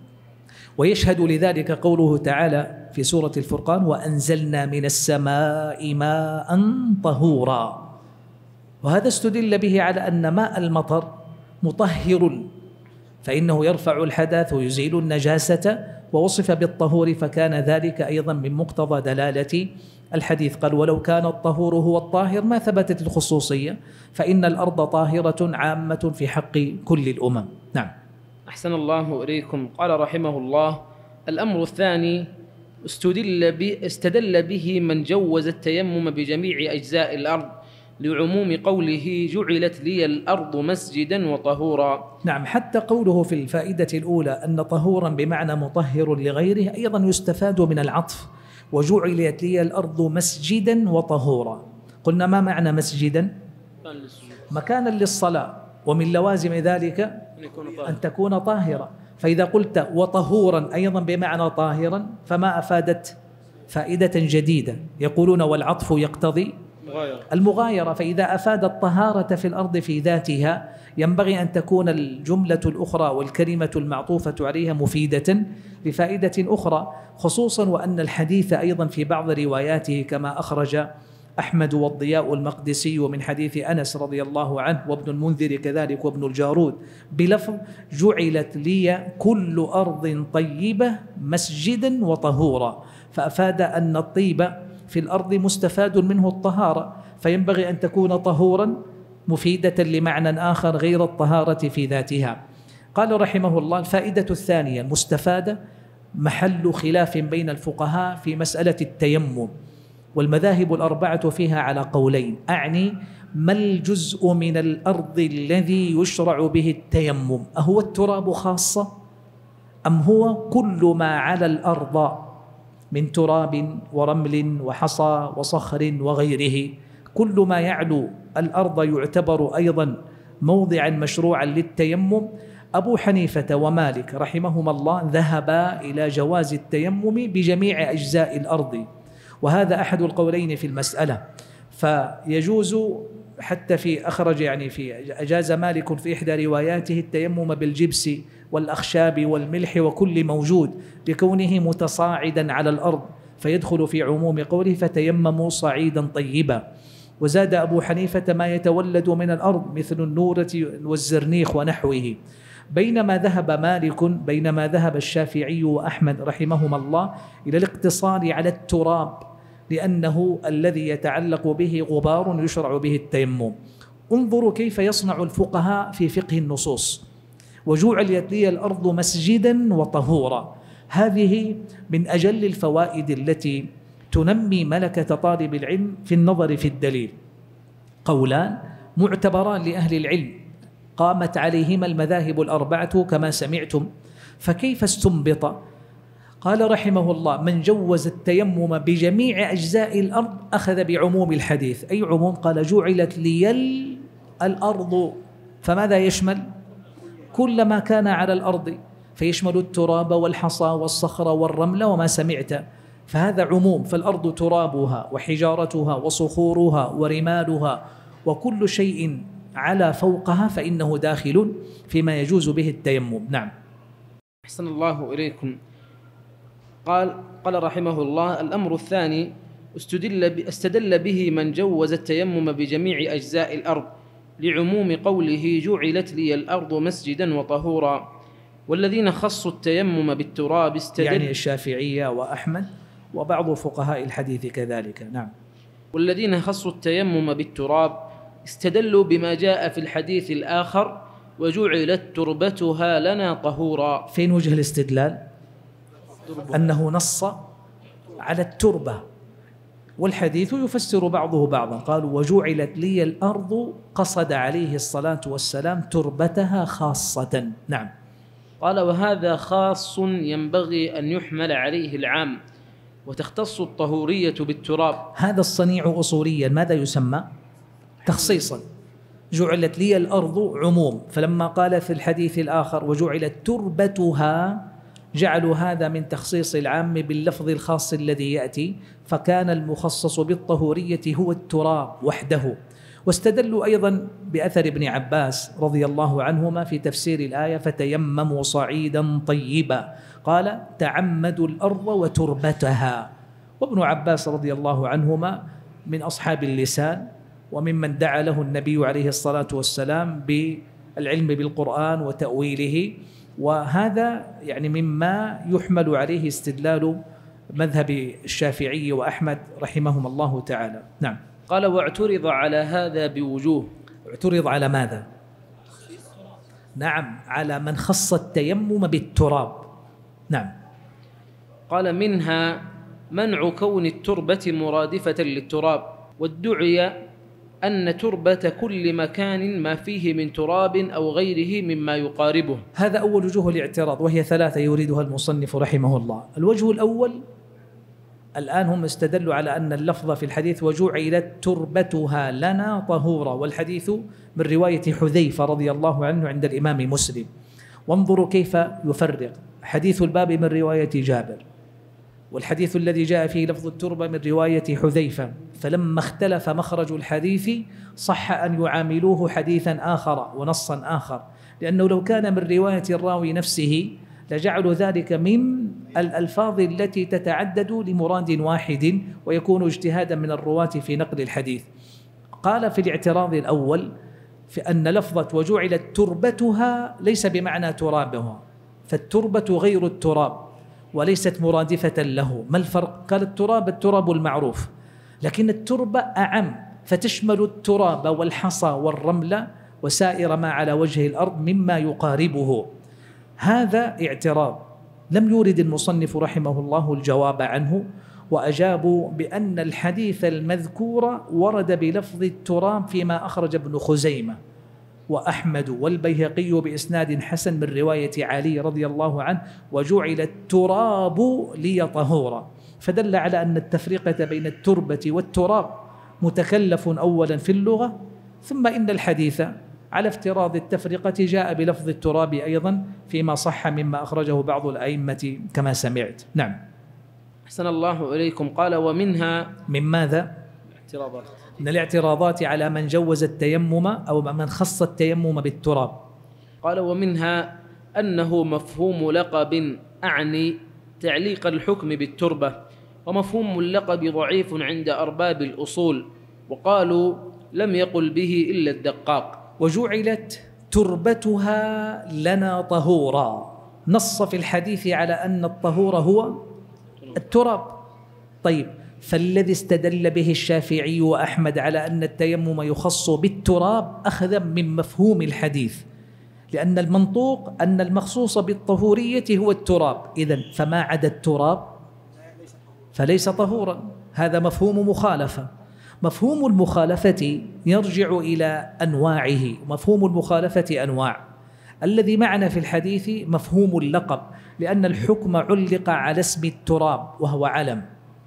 A: ويشهد لذلك قوله تعالى في سورة الفرقان وأنزلنا من السماء ماء طهورا، وهذا استدل به على أن ماء المطر مطهر فإنه يرفع الحدث ويزيل النجاسة، ووصف بالطهور فكان ذلك أيضا من مقتضى دلالة الحديث. قال ولو كان الطهور هو الطاهر ما ثبتت الخصوصية، فإن الأرض طاهرة عامة في حق كل الأمم. نعم.
B: أحسن الله إليكم. قال رحمه الله الأمر الثاني استدل, استدل به من جوز التيمم بجميع أجزاء الأرض لعموم قوله جعلت لي الأرض مسجدا وطهورا.
A: نعم، حتى قوله في الفائدة الأولى أن طهورا بمعنى مطهر لغيره أيضا يستفاد من العطف، وجعلت لي الأرض مسجدا وطهورا. قلنا ما معنى مسجدا؟ مكانا للصلاة، ومن لوازم ذلك أن تكون طاهرة. فإذا قلت وطهورا أيضا بمعنى طاهرا فما أفادت فائدة جديدة. يقولون والعطف يقتضي المغايرة، فإذا أفاد الطهارة في الأرض في ذاتها ينبغي أن تكون الجملة الأخرى والكلمة المعطوفة عليها مفيدة لفائدة أخرى، خصوصا وأن الحديث أيضا في بعض رواياته كما أخرج أحمد والضياء المقدسي من حديث أنس رضي الله عنه وابن المنذر كذلك وابن الجارود بلفظ جعلت لي كل أرض طيبة مسجدا وطهورا، فأفاد أن الطيب في الأرض مستفاد منه الطهارة، فينبغي أن تكون طهورا مفيدة لمعنى آخر غير الطهارة في ذاتها. قال رحمه الله: الفائدة الثانية المستفادة محل خلاف بين الفقهاء في مسألة التيمم، والمذاهب الأربعة فيها على قولين، أعني ما الجزء من الأرض الذي يشرع به التيمم؟ أهو التراب خاصة أم هو كل ما على الأرض من تراب ورمل وحصى وصخر وغيره؟ كل ما يعلو الأرض يعتبر أيضا موضعا مشروعا للتيمم. أبو حنيفة ومالك رحمهما الله ذهبا إلى جواز التيمم بجميع أجزاء الأرض، وهذا أحد القولين في المسألة. فيجوز حتى في أخرج يعني في أجاز مالك في إحدى رواياته التيمم بالجبس والأخشاب والملح وكل موجود بكونه متصاعدا على الأرض، فيدخل في عموم قوله فتيمموا صعيدا طيبا. وزاد أبو حنيفة ما يتولد من الأرض مثل النورة والزرنيخ ونحوه، بينما ذهب مالك بينما ذهب الشافعي وأحمد رحمهما الله إلى الاقتصار على التراب، لأنه الذي يتعلق به غبار يشرع به التيمم. انظروا كيف يصنع الفقهاء في فقه النصوص: وجعلت لي الأرض مسجدا وطهورا. هذه من أجل الفوائد التي تنمي ملكة طالب العلم في النظر في الدليل. قولان معتبران لأهل العلم قامت عليهما المذاهب الأربعة كما سمعتم، فكيف استنبط؟ قال رحمه الله: من جوز التيمم بجميع أجزاء الأرض أخذ بعموم الحديث. أي عموم؟ قال جعلت لي الأرض، فماذا يشمل؟ كل ما كان على الأرض، فيشمل التراب والحصى والصخر والرمل وما سمعت، فهذا عموم. فالأرض ترابها وحجارتها وصخورها ورمالها وكل شيء على فوقها فإنه داخل فيما يجوز به التيمم. نعم.
B: أحسن الله إليكم. قال قال رحمه الله: الأمر الثاني استدل, استدل به من جوز التيمم بجميع أجزاء الأرض لعموم قوله جعلت لي الأرض مسجدا وطهورا، والذين خصوا التيمم بالتراب استدل
A: يعني الشافعية وأحمد وبعض فقهاء الحديث كذلك. نعم.
B: والذين خصوا التيمم بالتراب استدلوا بما جاء في الحديث الآخر وجعلت تربتها لنا طهورا.
A: فين وجه الاستدلال؟ أنه نص على التربة، والحديث يفسر بعضه بعضا. قالوا وجعلت لي الأرض، قصد عليه الصلاة والسلام تربتها خاصة. نعم.
B: قال: وهذا خاص ينبغي أن يحمل عليه العام، وتختص الطهورية بالتراب.
A: هذا الصنيع أصوليا ماذا يسمى؟ تخصيصا. جعلت لي الأرض عموم، فلما قال في الحديث الآخر وجعلت تربتها جعلوا هذا من تخصيص العام باللفظ الخاص الذي يأتي، فكان المخصص بالطهورية هو التراب وحده. واستدلوا أيضا بأثر ابن عباس رضي الله عنهما في تفسير الآية فتيمموا صعيدا طيبا، قال تعمدوا الأرض وتربتها. وابن عباس رضي الله عنهما من أصحاب اللسان وممن دعا له النبي عليه الصلاة والسلام بالعلم بالقرآن وتأويله، وهذا يعني مما يحمل عليه استدلال مذهب الشافعي وأحمد رحمهم الله تعالى. نعم.
B: قال: واعترض على هذا بوجوه.
A: اعترض على ماذا؟ نعم، على من خص التيمم بالتراب. نعم.
B: قال: منها منع كون التربة مرادفة للتراب، وادعي أن تربة كل مكان ما فيه من تراب أو غيره مما يقاربه.
A: هذا أول وجوه الاعتراض، وهي ثلاثة يريدها المصنف رحمه الله. الوجه الأول، الآن هم استدلوا على أن اللفظ في الحديث وجعلت تربتها لنا طهورا، والحديث من رواية حذيفة رضي الله عنه عند الإمام مسلم. وانظروا كيف يفرق حديث الباب من رواية جابر، والحديث الذي جاء فيه لفظ التربة من رواية حذيفة، فلما اختلف مخرج الحديث صح أن يعاملوه حديثا آخر ونصا آخر، لأنه لو كان من رواية الراوي نفسه لجعلوا ذلك من الألفاظ التي تتعدد لمراد واحد ويكون اجتهادا من الرواة في نقل الحديث. قال في الاعتراض الأول في أن لفظة وجعلت تربتها ليس بمعنى ترابها، فالتربة غير التراب وليست مرادفة له. ما الفرق؟ قال التراب التراب المعروف، لكن التربة أعم، فتشمل التراب والحصى والرمل وسائر ما على وجه الأرض مما يقاربه. هذا اعتراض لم يورد المصنف رحمه الله الجواب عنه، وأجابوا بأن الحديث المذكور ورد بلفظ التراب فيما أخرج ابن خزيمة وأحمد والبيهقي بإسناد حسن من رواية علي رضي الله عنه وجعل التراب لي طهورا، فدل على أن التفرقة بين التربة والتراب متكلف أولا في اللغة، ثم إن الحديث على افتراض التفرقة جاء بلفظ التراب أيضا فيما صح مما أخرجه بعض الأئمة كما سمعت. نعم.
B: أحسن الله إليكم. قال ومنها
A: من ماذا؟
B: اعتراضات.
A: من الاعتراضات على من جوز التيمم أو من خص التيمم بالتراب.
B: قال ومنها أنه مفهوم لقب، أعني تعليق الحكم بالتربة، ومفهوم اللقب ضعيف عند أرباب الأصول، وقالوا لم يقل به إلا الدقاق.
A: وجعلت تربتها لنا طهورا، نص في الحديث على أن الطهور هو التراب. طيب، فالذي استدل به الشافعي وأحمد على أن التيمم يخص بالتراب أخذ من مفهوم الحديث، لأن المنطوق أن المخصوص بالطهورية هو التراب، إذن فما عدا التراب فليس طهورا. هذا مفهوم مخالفة. مفهوم المخالفة يرجع إلى أنواعه، مفهوم المخالفة أنواع. الذي معنا في الحديث مفهوم اللقب، لأن الحكم علق على اسم التراب وهو علم،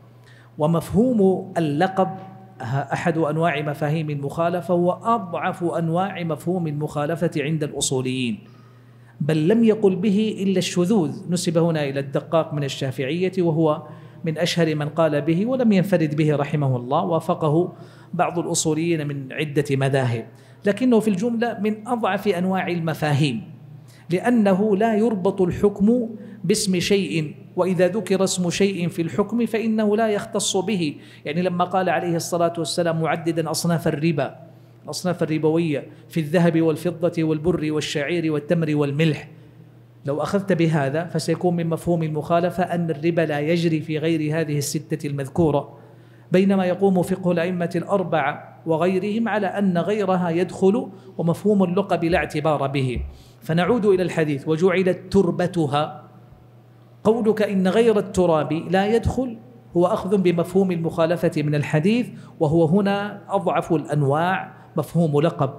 A: ومفهوم اللقب أحد أنواع مفاهيم المخالفة وأضعف أنواع مفهوم المخالفة عند الأصوليين، بل لم يقل به إلا الشذوذ، نسب هنا إلى الدقاق من الشافعية وهو من أشهر من قال به ولم ينفرد به رحمه الله، وافقه بعض الأصوليين من عدة مذاهب، لكنه في الجملة من أضعف أنواع المفاهيم، لأنه لا يربط الحكم باسم شيء، وإذا ذكر اسم شيء في الحكم فإنه لا يختص به. يعني لما قال عليه الصلاة والسلام معددا أصناف الربا، الأصناف الربوية في الذهب والفضة والبر والشعير والتمر والملح، لو أخذت بهذا فسيكون من مفهوم المخالفة أن الربا لا يجري في غير هذه الستة المذكورة، بينما يقوم فقه الأئمة الأربعة وغيرهم على أن غيرها يدخل، ومفهوم اللقب لا اعتبار به. فنعود إلى الحديث وجعلت تربتها، قولك إن غير التراب لا يدخل هو أخذ بمفهوم المخالفة من الحديث، وهو هنا أضعف الأنواع مفهوم لقب.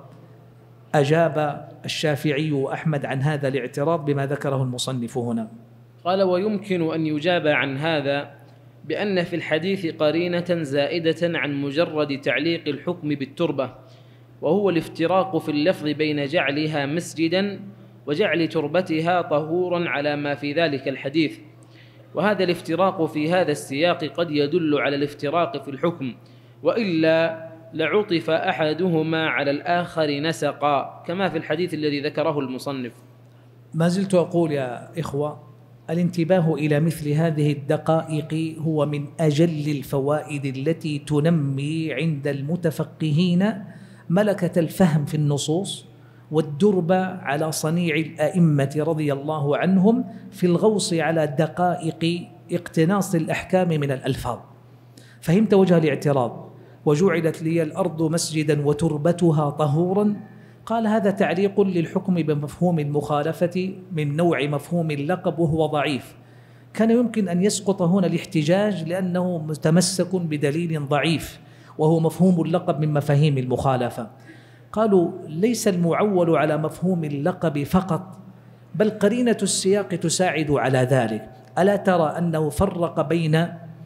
A: أجاب الشافعي وأحمد عن هذا الاعتراض بما ذكره المصنف هنا.
B: قال ويمكن أن يجاب عن هذا بأن في الحديث قرينة زائدة عن مجرد تعليق الحكم بالتربة، وهو الافتراق في اللفظ بين جعلها مسجدا وجعل تربتها طهورا على ما في ذلك الحديث، وهذا الافتراق في هذا السياق قد يدل على الافتراق في الحكم، وإلا لعطف أحدهما على الآخر نسقا كما في الحديث الذي ذكره المصنف.
A: ما زلت أقول يا إخوة، الانتباه إلى مثل هذه الدقائق هو من أجل الفوائد التي تنمي عند المتفقهين ملكة الفهم في النصوص والدرب على صنيع الأئمة رضي الله عنهم في الغوص على دقائق اقتناص الأحكام من الألفاظ. فهمت وجه الاعتراض؟ وجعلت لي الأرض مسجدا وتربتها طهورا، قال هذا تعليق للحكم بمفهوم المخالفة من نوع مفهوم اللقب وهو ضعيف، كان يمكن أن يسقط هنا الاحتجاج لأنه متمسك بدليل ضعيف، وهو مفهوم اللقب من مفاهيم المخالفة. قالوا ليس المعول على مفهوم اللقب فقط، بل قرينة السياق تساعد على ذلك. ألا ترى أنه فرق بين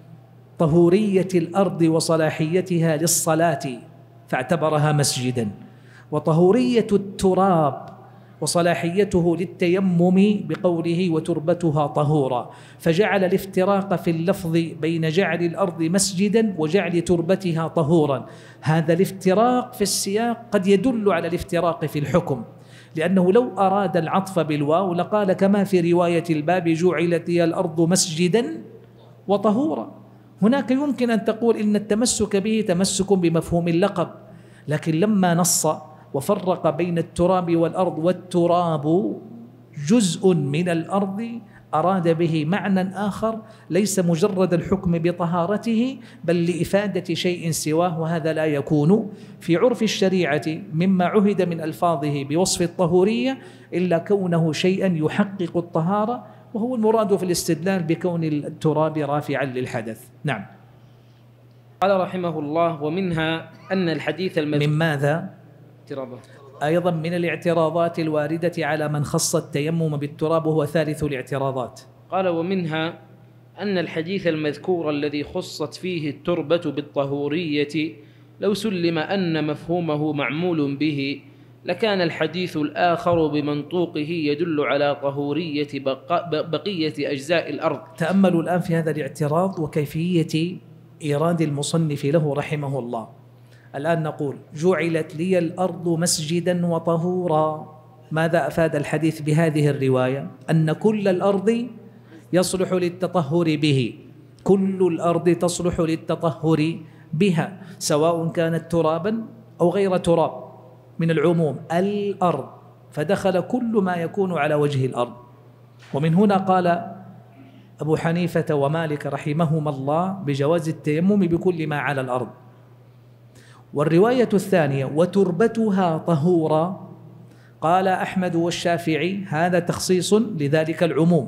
A: طهورية الأرض وصلاحيتها للصلاة فاعتبرها مسجدا، وطهورية التراب وصلاحيته للتيمم بقوله وتربتها طهورا، فجعل الافتراق في اللفظ بين جعل الأرض مسجدا وجعل تربتها طهورا. هذا الافتراق في السياق قد يدل على الافتراق في الحكم، لأنه لو أراد العطف بالواو لقال كما في رواية الباب جعلت لي الأرض مسجدا وطهورا. هناك يمكن أن تقول إن التمسك به تمسك بمفهوم اللقب، لكن لما نص وفرق بين التراب والأرض والتراب جزء من الأرض أراد به معنى آخر ليس مجرد الحكم بطهارته بل لإفادة شيء سواه، وهذا لا يكون في عرف الشريعة مما عهد من ألفاظه بوصف الطهورية إلا كونه شيئا يحقق الطهارة، وهو المراد في الاستدلال بكون التراب رافعا للحدث. نعم.
B: قال رحمه الله: ومنها أن الحديث المذكور
A: من ماذا؟
B: اعتراضه.
A: أيضا من الاعتراضات الواردة على من خص التيمم بالتراب، وهو ثالث الاعتراضات.
B: قال: ومنها أن الحديث المذكور الذي خصت فيه التربة بالطهورية لو سلم أن مفهومه معمول به لكان الحديث الآخر بمنطوقه يدل على طهورية بقية أجزاء الأرض.
A: تأملوا الآن في هذا الاعتراض وكيفية إيراد المصنف له رحمه الله. الآن نقول جعلت لي الأرض مسجدا وطهورا، ماذا أفاد الحديث بهذه الرواية؟ أن كل الأرض يصلح للتطهر به، كل الأرض تصلح للتطهر بها سواء كانت ترابا أو غير تراب، من العموم الأرض، فدخل كل ما يكون على وجه الأرض. ومن هنا قال أبو حنيفة ومالك رحمهما الله بجواز التيمم بكل ما على الأرض. والرواية الثانية وتربتها طهورا قال أحمد والشافعي هذا تخصيص لذلك العموم.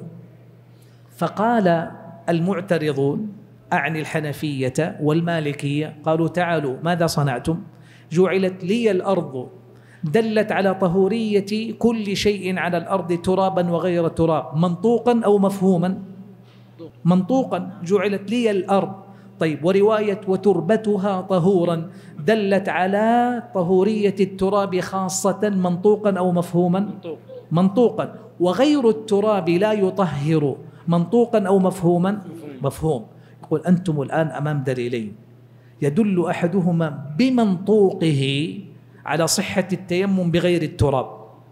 A: فقال المعترضون أعني الحنفية والمالكية قالوا تعالوا ماذا صنعتم؟ جعلت لي الأرض دلت على طهورية كل شيء على الأرض ترابا وغير تراب، منطوقا أو مفهوما؟ منطوقا، جعلت لي الأرض. طيب، ورواية وتربتها طهورا دلت على طهورية التراب خاصة، منطوقا أو مفهوما؟ منطوقا. وغير التراب لا يطهر، منطوقا أو مفهوما؟ مفهوم. يقول أنتم الآن أمام دليلين، يدل أحدهما بمنطوقه على صحة التيمم بغير التراب،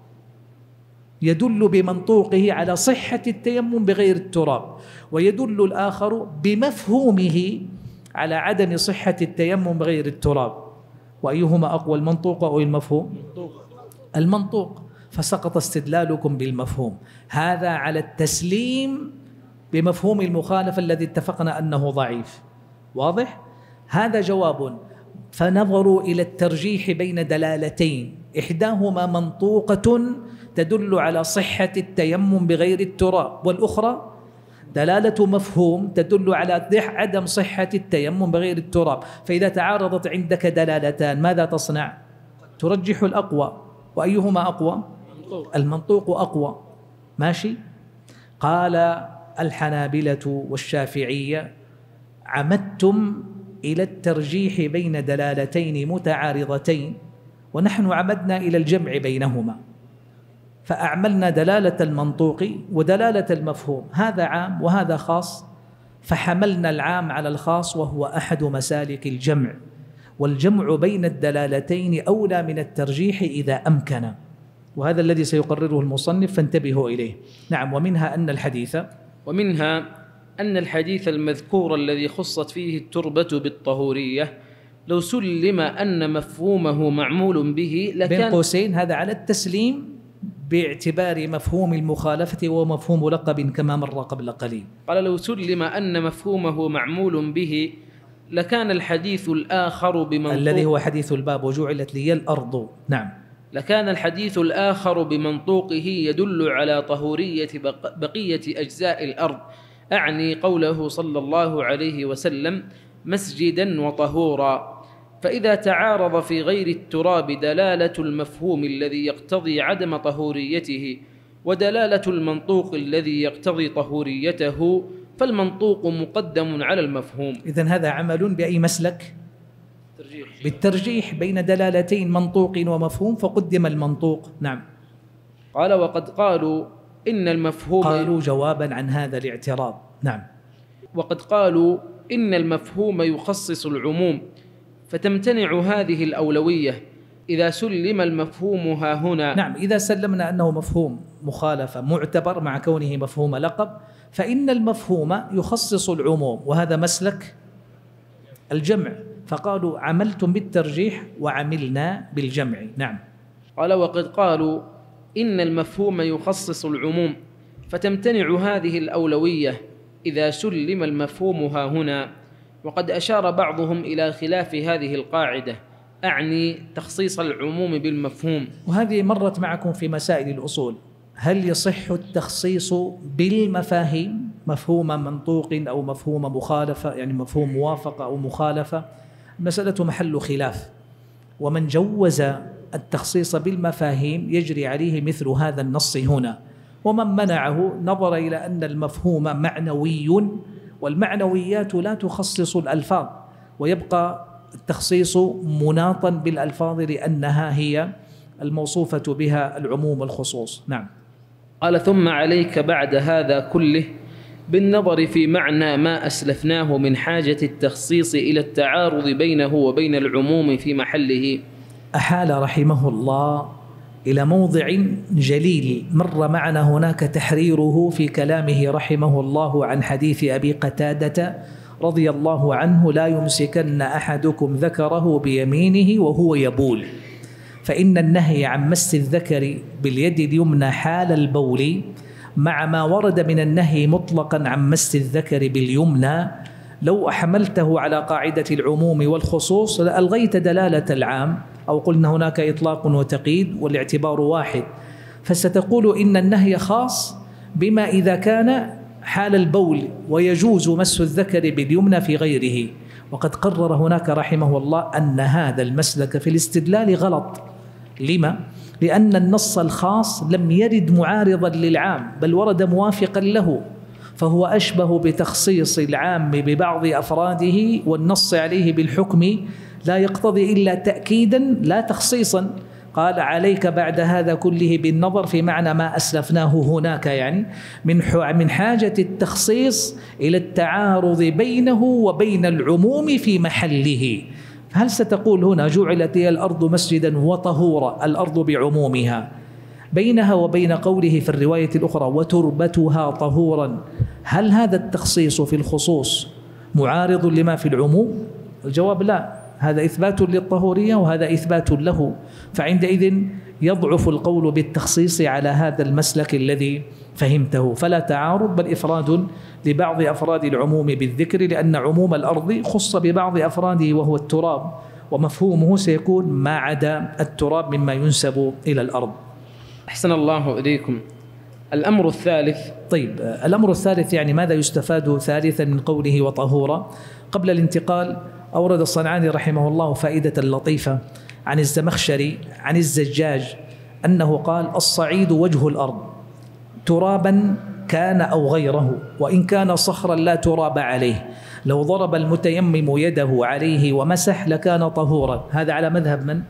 A: يدل بمنطوقه على صحة التيمم بغير التراب، ويدل الآخر بمفهومه على عدم صحة التيمم بغير التراب. وأيهما أقوى، المنطوق أو المفهوم؟ المنطوق. فسقط استدلالكم بالمفهوم. هذا على التسليم بمفهوم المخالفة الذي اتفقنا أنه ضعيف. واضح؟ هذا جواب. فنظروا إلى الترجيح بين دلالتين، إحداهما منطوقة تدل على صحة التيمم بغير التراب، والأخرى دلالة مفهوم تدل على عدم صحة التيمم بغير التراب. فإذا تعارضت عندك دلالتان ماذا تصنع؟ ترجح الأقوى. وأيهما أقوى؟ المنطوق أقوى. ماشي؟ قال الحنابلة والشافعية عمدتم إلى الترجيح بين دلالتين متعارضتين، ونحن عمدنا إلى الجمع بينهما، فأعملنا دلالة المنطوق ودلالة المفهوم، هذا عام وهذا خاص، فحملنا العام على الخاص، وهو أحد مسالك الجمع. والجمع بين الدلالتين أولى من الترجيح إذا أمكن، وهذا الذي سيقرره المصنف فانتبهوا إليه. نعم. ومنها أن الحديث
B: ومنها أن الحديث المذكور الذي خصت فيه التربة بالطهورية لو سلم أن مفهومه معمول به لكان،
A: بين قوسين هذا على التسليم باعتبار مفهوم المخالفة ومفهوم لقب كما مر قبل قليل.
B: قال لو سلم أن مفهومه معمول به لكان الحديث الآخر بمنطوق
A: الذي هو حديث الباب وجعلت لي الأرض. نعم.
B: لكان الحديث الآخر بمنطوقه يدل على طهورية بقية أجزاء الأرض، أعني قوله صلى الله عليه وسلم مسجدا وطهورا، فإذا تعارض في غير التراب دلالة المفهوم الذي يقتضي عدم طهوريته ودلالة المنطوق الذي يقتضي طهوريته فالمنطوق مقدم على المفهوم.
A: إذن هذا عمل بأي مسلك؟
B: ترجيح.
A: بالترجيح بين دلالتين منطوق ومفهوم فقدم المنطوق. نعم.
B: قال وقد قالوا إن المفهوم
A: قالوا جوابا عن هذا الاعتراض. نعم.
B: وقد قالوا إن المفهوم يخصص العموم فتمتنع هذه الأولوية إذا سلم المفهوم ها هنا.
A: نعم، إذا سلمنا أنه مفهوم مخالفة معتبر مع كونه مفهوم لقب فإن المفهوم يخصص العموم، وهذا مسلك الجمع، فقالوا عملتم بالترجيح وعملنا بالجمع. نعم.
B: قال وقد قالوا إن المفهوم يخصص العموم فتمتنع هذه الأولوية إذا سلم المفهوم ها هنا. وقد أشار بعضهم إلى خلاف هذه القاعدة، أعني تخصيص العموم بالمفهوم،
A: وهذه مرت معكم في مسائل الأصول. هل يصح التخصيص بالمفاهيم، مفهوم منطوق أو مفهوم مخالفة، يعني مفهوم موافقة أو مخالفة؟ المسألة محل خلاف، ومن جوز التخصيص بالمفاهيم يجري عليه مثل هذا النص هنا، ومن منعه نظر إلى أن المفهوم معنوي والمعنويات لا تخصص الألفاظ، ويبقى التخصيص مناطا بالألفاظ لأنها هي الموصوفة بها العموم والخصوص. نعم.
B: قال ثم عليك بعد هذا كله بالنظر في معنى ما أسلفناه من حاجة التخصيص إلى التعارض بينه وبين العموم في محله.
A: أحال رحمه الله إلى موضع جليل مر معنا هناك تحريره في كلامه رحمه الله عن حديث أبي قتادة رضي الله عنه: لا يمسكن أحدكم ذكره بيمينه وهو يبول، فإن النهي عن مس الذكر باليد اليمنى حال البول مع ما ورد من النهي مطلقا عن مس الذكر باليمنى لو أحملته على قاعدة العموم والخصوص لألغيت دلالة العام، أو قلنا هناك إطلاق وتقييد والاعتبار واحد، فستقول إن النهي خاص بما إذا كان حال البول ويجوز مس الذكر باليمنى في غيره. وقد قرر هناك رحمه الله أن هذا المسلك في الاستدلال غلط. لما؟ لأن النص الخاص لم يرد معارضا للعام بل ورد موافقا له، فهو أشبه بتخصيص العام ببعض أفراده والنص عليه بالحكم لا يقتضي إلا تأكيدا لا تخصيصا. قال عليك بعد هذا كله بالنظر في معنى ما أسلفناه هناك، يعني من من حاجة التخصيص إلى التعارض بينه وبين العموم في محله. هل ستقول هنا جعلت هي الأرض مسجدا وطهورا، الأرض بعمومها، بينها وبين قوله في الرواية الأخرى وتربتها طهورا، هل هذا التخصيص في الخصوص معارض لما في العموم؟ الجواب لا، هذا إثبات للطهورية وهذا إثبات له، فعندئذ يضعف القول بالتخصيص على هذا المسلك الذي فهمته، فلا تعارض بل إفراد لبعض أفراد العموم بالذكر، لأن عموم الأرض خص ببعض أفراده وهو التراب، ومفهومه سيكون ما عدا التراب مما ينسب إلى الأرض.
B: أحسن الله إليكم. الأمر الثالث.
A: طيب، الأمر الثالث يعني ماذا يستفاد ثالثا من قوله وطهورا؟ قبل الانتقال أورد الصنعاني رحمه الله فائدة لطيفة عن الزمخشري عن الزجاج أنه قال: الصعيد وجه الأرض ترابا كان أو غيره، وإن كان صخرا لا تراب عليه، لو ضرب المتيمم يده عليه ومسح لكان طهورا. هذا على مذهب من؟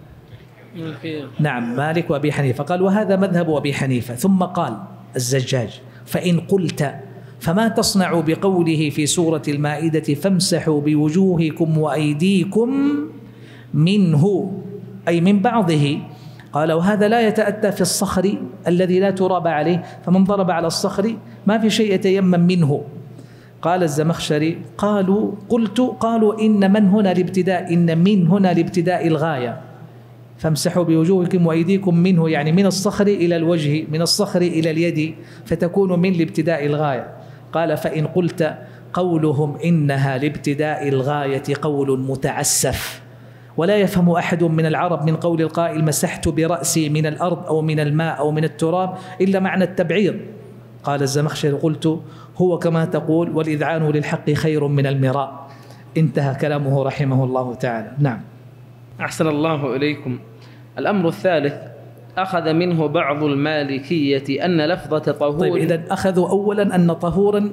A: نعم، مالك وأبي حنيفة. قال وهذا مذهب أبي حنيفة. ثم قال الزجاج: فإن قلت فما تصنع بقوله في سورة المائدة فامسحوا بوجوهكم وأيديكم منه، أي من بعضه؟ قال وهذا لا يتأتى في الصخر الذي لا تراب عليه، فمن ضرب على الصخر ما في شيء يتيمم منه. قال الزمخشري: قالوا قلت قالوا إن من هنا الابتداء، إن من هنا لابتداء الغاية، فامسحوا بوجوهكم وأيديكم منه، يعني من الصخر إلى الوجه، من الصخر إلى اليد، فتكون من لابتداء الغاية. قال فإن قلت قولهم إنها لابتداء الغاية قول متعسف، ولا يفهم أحد من العرب من قول القائل مسحت برأسي من الأرض أو من الماء أو من التراب إلا معنى التبعيض. قال الزمخشري: قلت هو كما تقول، والإذعان للحق خير من المراء. انتهى كلامه رحمه الله تعالى. نعم.
B: أحسن الله إليكم. الأمر الثالث، أخذ منه بعض المالكية أن لفظة طهور.
A: طيب إذن أخذوا أولا أن طهورا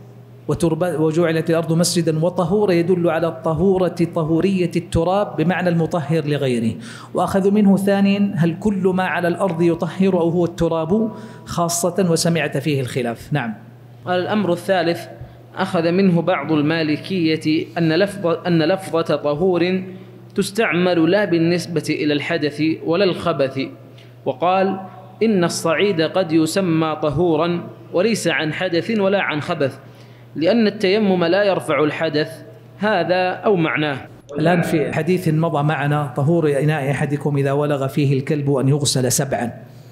A: وجعلت الأرض مسجدا وطهورا يدل على الطهورة طهورية التراب بمعنى المطهر لغيره، وأخذوا منه ثانيا هل كل ما على الأرض يطهر أو هو التراب خاصة، وسمعت فيه الخلاف. نعم.
B: الأمر الثالث، أخذ منه بعض المالكية أن لفظة, أن لفظة طهور تستعمل لا بالنسبة إلى الحدث ولا الخبث، وقال إن الصعيد قد يسمى طهورا وليس عن حدث ولا عن خبث، لأن التيمم لا يرفع الحدث، هذا أو معناه.
A: الآن في حديث مضى معنا طهور إناء أحدكم إذا ولغ فيه الكلب أن يغسل سبعا،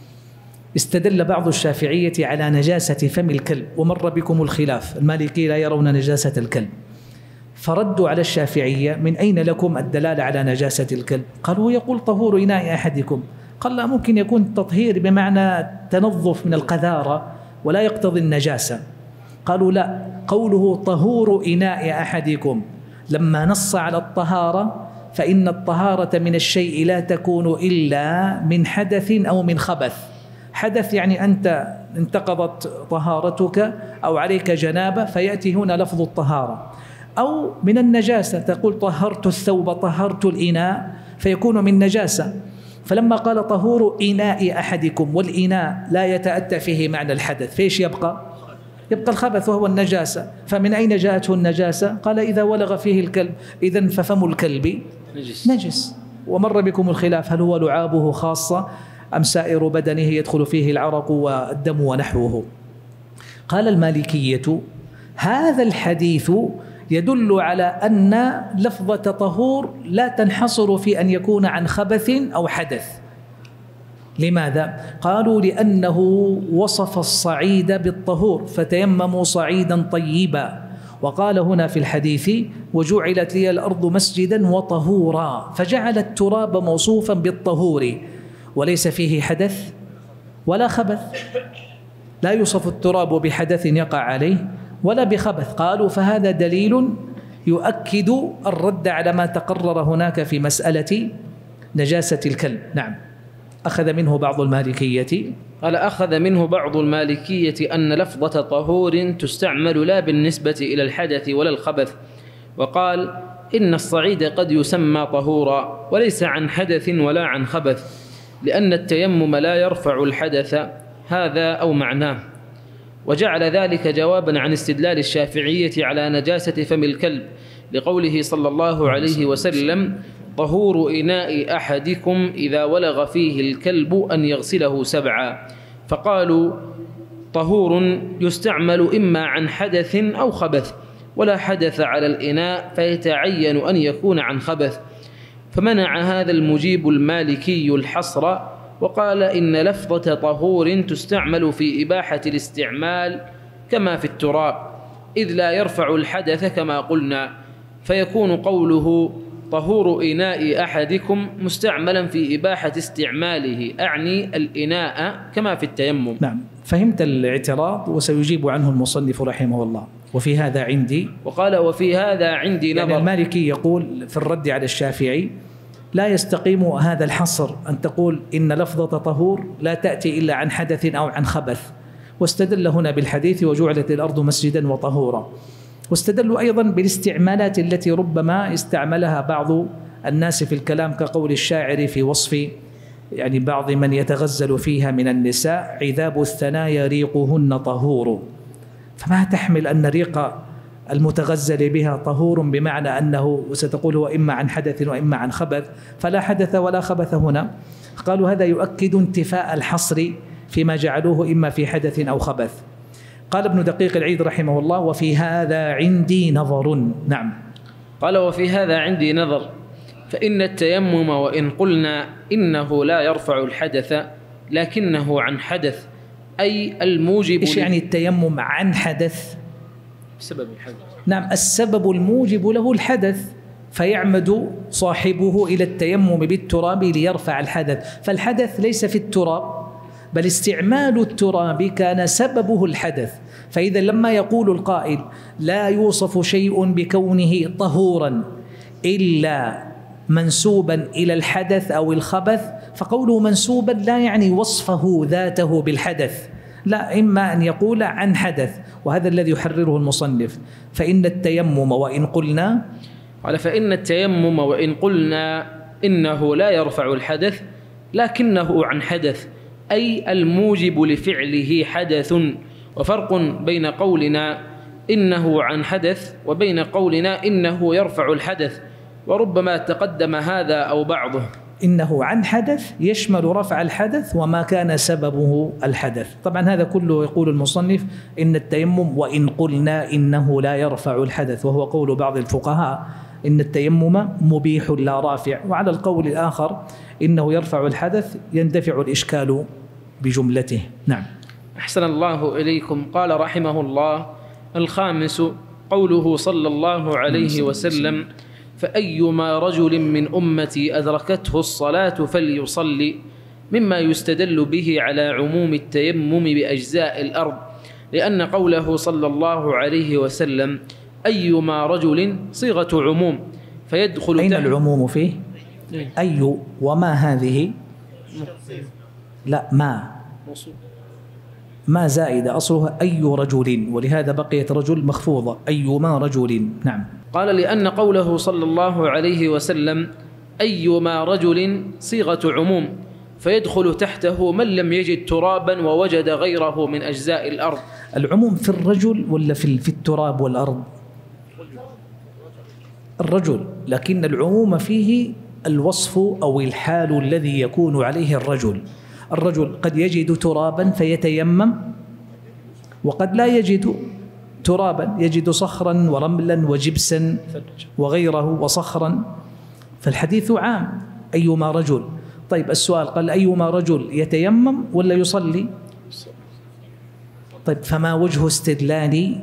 A: استدل بعض الشافعية على نجاسة فم الكلب، ومر بكم الخلاف، المالكي لا يرون نجاسة الكلب، فردوا على الشافعية من أين لكم الدلالة على نجاسة الكلب؟ قالوا يقول طهور إناء أحدكم، قال لا، ممكن يكون تطهير بمعنى تنظف من القذارة ولا يقتضي النجاسة. قالوا لا، قوله طهور إناء أحدكم لما نص على الطهارة، فإن الطهارة من الشيء لا تكون إلا من حدث أو من خبث. حدث يعني أنت انتقضت طهارتك أو عليك جنابة فيأتي هنا لفظ الطهارة، أو من النجاسة تقول طهرت الثوب طهرت الإناء فيكون من نجاسة. فلما قال طهور إناء أحدكم، والإناء لا يتأتى فيه معنى الحدث، فيش يبقى؟ يبقى الخبث وهو النجاسة. فمن أين جاءته النجاسة؟ قال إذا ولغ فيه الكلب، إذن ففم الكلب نجس, نجس. ومر بكم الخلاف، هل هو لعابه خاصة أم سائر بدنه يدخل فيه العرق والدم ونحوه؟ قال المالكية هذا الحديث يدل على أن لفظة طهور لا تنحصر في أن يكون عن خبث أو حدث. لماذا؟ قالوا لأنه وصف الصعيد بالطهور، فتيمموا صعيدا طيبا، وقال هنا في الحديث وجعلت لي الأرض مسجدا وطهورا، فجعل التراب موصوفا بالطهور وليس فيه حدث ولا خبث، لا يوصف التراب بحدث يقع عليه ولا بخبث. قالوا فهذا دليل يؤكد الرد على ما تقرر هناك في مسألة نجاسة الكلب. نعم. أخذ منه بعض المالكية
B: قال أخذ منه بعض المالكية أن لفظة طهور تستعمل لا بالنسبة إلى الحدث ولا الخبث، وقال إن الصعيد قد يسمى طهورا وليس عن حدث ولا عن خبث، لأن التيمم لا يرفع الحدث، هذا أو معناه. وجعل ذلك جوابا عن استدلال الشافعية على نجاسة فم الكلب لقوله صلى الله عليه وسلم طهور إناء أحدكم إذا ولغ فيه الكلب أن يغسله سبعا، فقالوا طهور يستعمل إما عن حدث أو خبث، ولا حدث على الإناء فيتعين أن يكون عن خبث، فمنع هذا المجيب المالكي الحصر، وقال إن لفظة طهور تستعمل في إباحة الاستعمال كما في التراب، إذ لا يرفع الحدث كما قلنا، فيكون قوله طهور إناء أحدكم مستعملا في إباحة استعماله، أعني الإناء كما في التيمم.
A: نعم، فهمت الاعتراض وسيجيب عنه المصنف رحمه الله. وفي هذا عندي،
B: وقال وفي هذا عندي نظر.
A: يعني المالكي يقول في الرد على الشافعي لا يستقيم هذا الحصر أن تقول إن لفظة طهور لا تأتي إلا عن حدث أو عن خبث، واستدل هنا بالحديث وجعلت الأرض مسجدا وطهورا، واستدلوا أيضا بالاستعمالات التي ربما استعملها بعض الناس في الكلام، كقول الشاعر في وصف يعني بعض من يتغزل فيها من النساء عذاب الثنايا ريقهن طهور، فما تحمل أن ريق المتغزل بها طهور بمعنى أنه ستقول هو إما عن حدث وإما عن خبث، فلا حدث ولا خبث هنا. قالوا هذا يؤكد انتفاء الحصر فيما جعلوه إما في حدث أو خبث. قال ابن دقيق العيد رحمه الله وفي هذا عندي نظر. نعم.
B: قال وفي هذا عندي نظر، فإن التيمم وإن قلنا إنه لا يرفع الحدث لكنه عن حدث، أي الموجب.
A: إيش يعني التيمم عن حدث؟
B: بسبب الحدث.
A: نعم، السبب الموجب له الحدث، فيعمد صاحبه إلى التيمم بالتراب ليرفع الحدث، فالحدث ليس في التراب بل استعمال التراب كان سببه الحدث. فإذا لما يقول القائل لا يوصف شيء بكونه طهورا إلا منسوبا إلى الحدث أو الخبث، فقوله منسوبا لا يعني وصفه ذاته بالحدث، لا، إما أن يقول عن حدث، وهذا الذي يحرره المصنف. فإن التيمم وإن قلنا
B: قال فإن التيمم وإن قلنا إنه لا يرفع الحدث لكنه عن حدث، أي الموجب لفعله حدث. وفرق بين قولنا إنه عن حدث وبين قولنا إنه يرفع الحدث، وربما تقدم هذا أو بعضه.
A: إنه عن حدث يشمل رفع الحدث وما كان سببه الحدث. طبعا هذا كله يقول المصنف إن التيمم وإن قلنا إنه لا يرفع الحدث، وهو قول بعض الفقهاء إن التيمم مبيح لا رافع. وعلى القول الآخر إنه يرفع الحدث يندفع الإشكال بجملته. نعم.
B: أحسن الله إليكم. قال رحمه الله: الخامس قوله صلى الله عليه وسلم: فأيما رجل من أمتي أدركته الصلاة فليصلي، مما يستدل به على عموم التيمم بأجزاء الأرض، لأن قوله صلى الله عليه وسلم أيما رجل صيغة عموم فيدخل.
A: أين العموم فيه؟ أي وما هذه؟ لا، ما ما زائدة، أصلها أي رجل، ولهذا بقيت رجل مخفوضة، أيما رجل. نعم.
B: قال لأن قوله صلى الله عليه وسلم أيما رجل صيغة عموم فيدخل تحته من لم يجد ترابا ووجد غيره من أجزاء الأرض.
A: العموم في الرجل ولا في في التراب والأرض؟ الرجل، لكن العموم فيه الوصف أو الحال الذي يكون عليه الرجل. الرجل قد يجد ترابا فيتيمم، وقد لا يجد ترابا، يجد صخرا ورملا وجبسا وغيره وصخرا، فالحديث عام أيما رجل. طيب السؤال قال أيما رجل يتيمم ولا يصلي؟ طيب فما وجه استدلال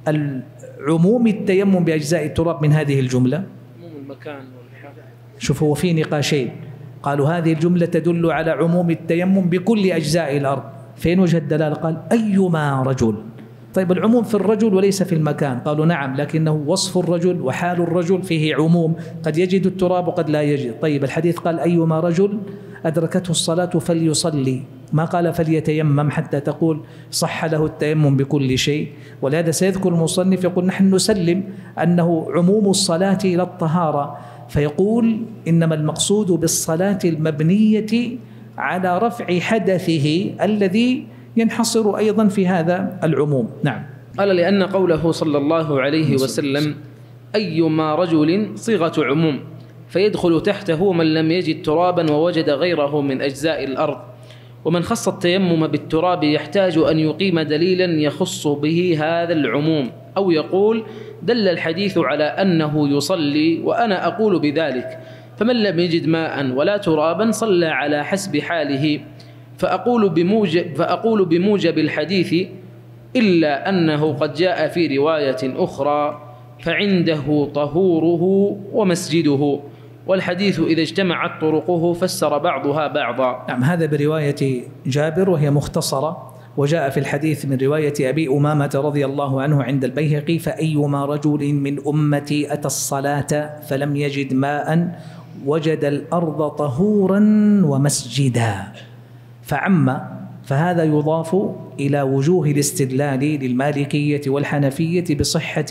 A: عموم التيمم بأجزاء التراب من هذه الجملة؟
B: عموم المكان والحال.
A: شوف، هو في نقاشين، قالوا هذه الجملة تدل على عموم التيمم بكل أجزاء الأرض، فين وجه الدلالة؟ قال أيما رجل. طيب العموم في الرجل وليس في المكان، قالوا نعم، لكنه وصف الرجل وحال الرجل فيه عموم، قد يجد التراب وقد لا يجد. طيب الحديث قال أيما رجل أدركته الصلاة فليصلي، ما قال فليتيمم حتى تقول صح له التيمم بكل شيء. ولهذا سيذكر المصنف يقول نحن نسلم أنه عموم الصلاة إلى الطهارة، فيقول إنما المقصود بالصلاة المبنية على رفع حدثه الذي ينحصر أيضا في هذا العموم. نعم.
B: قال لأن قوله صلى الله عليه وسلم أيما رجل صيغة عموم فيدخل تحته من لم يجد ترابا ووجد غيره من أجزاء الأرض، ومن خص التيمم بالتراب يحتاج أن يقيم دليلا يخص به هذا العموم، أو يقول دل الحديث على أنه يصلي وأنا أقول بذلك، فمن لم يجد ماء ولا ترابا صلى على حسب حاله. فأقول بموجب, فأقول بموجب الحديث إلا أنه قد جاء في رواية أخرى فعنده طهوره ومسجده، والحديث إذا اجتمعت طرقه فسر بعضها بعضا.
A: نعم، هذا برواية جابر وهي مختصرة، وجاء في الحديث من رواية أبي أمامة رضي الله عنه عند البيهقي فأيما رجل من أمتي أتى الصلاة فلم يجد ماء وجد الأرض طهورا ومسجدا، فعم، فهذا يضاف إلى وجوه الاستدلال للمالكية والحنفية بصحة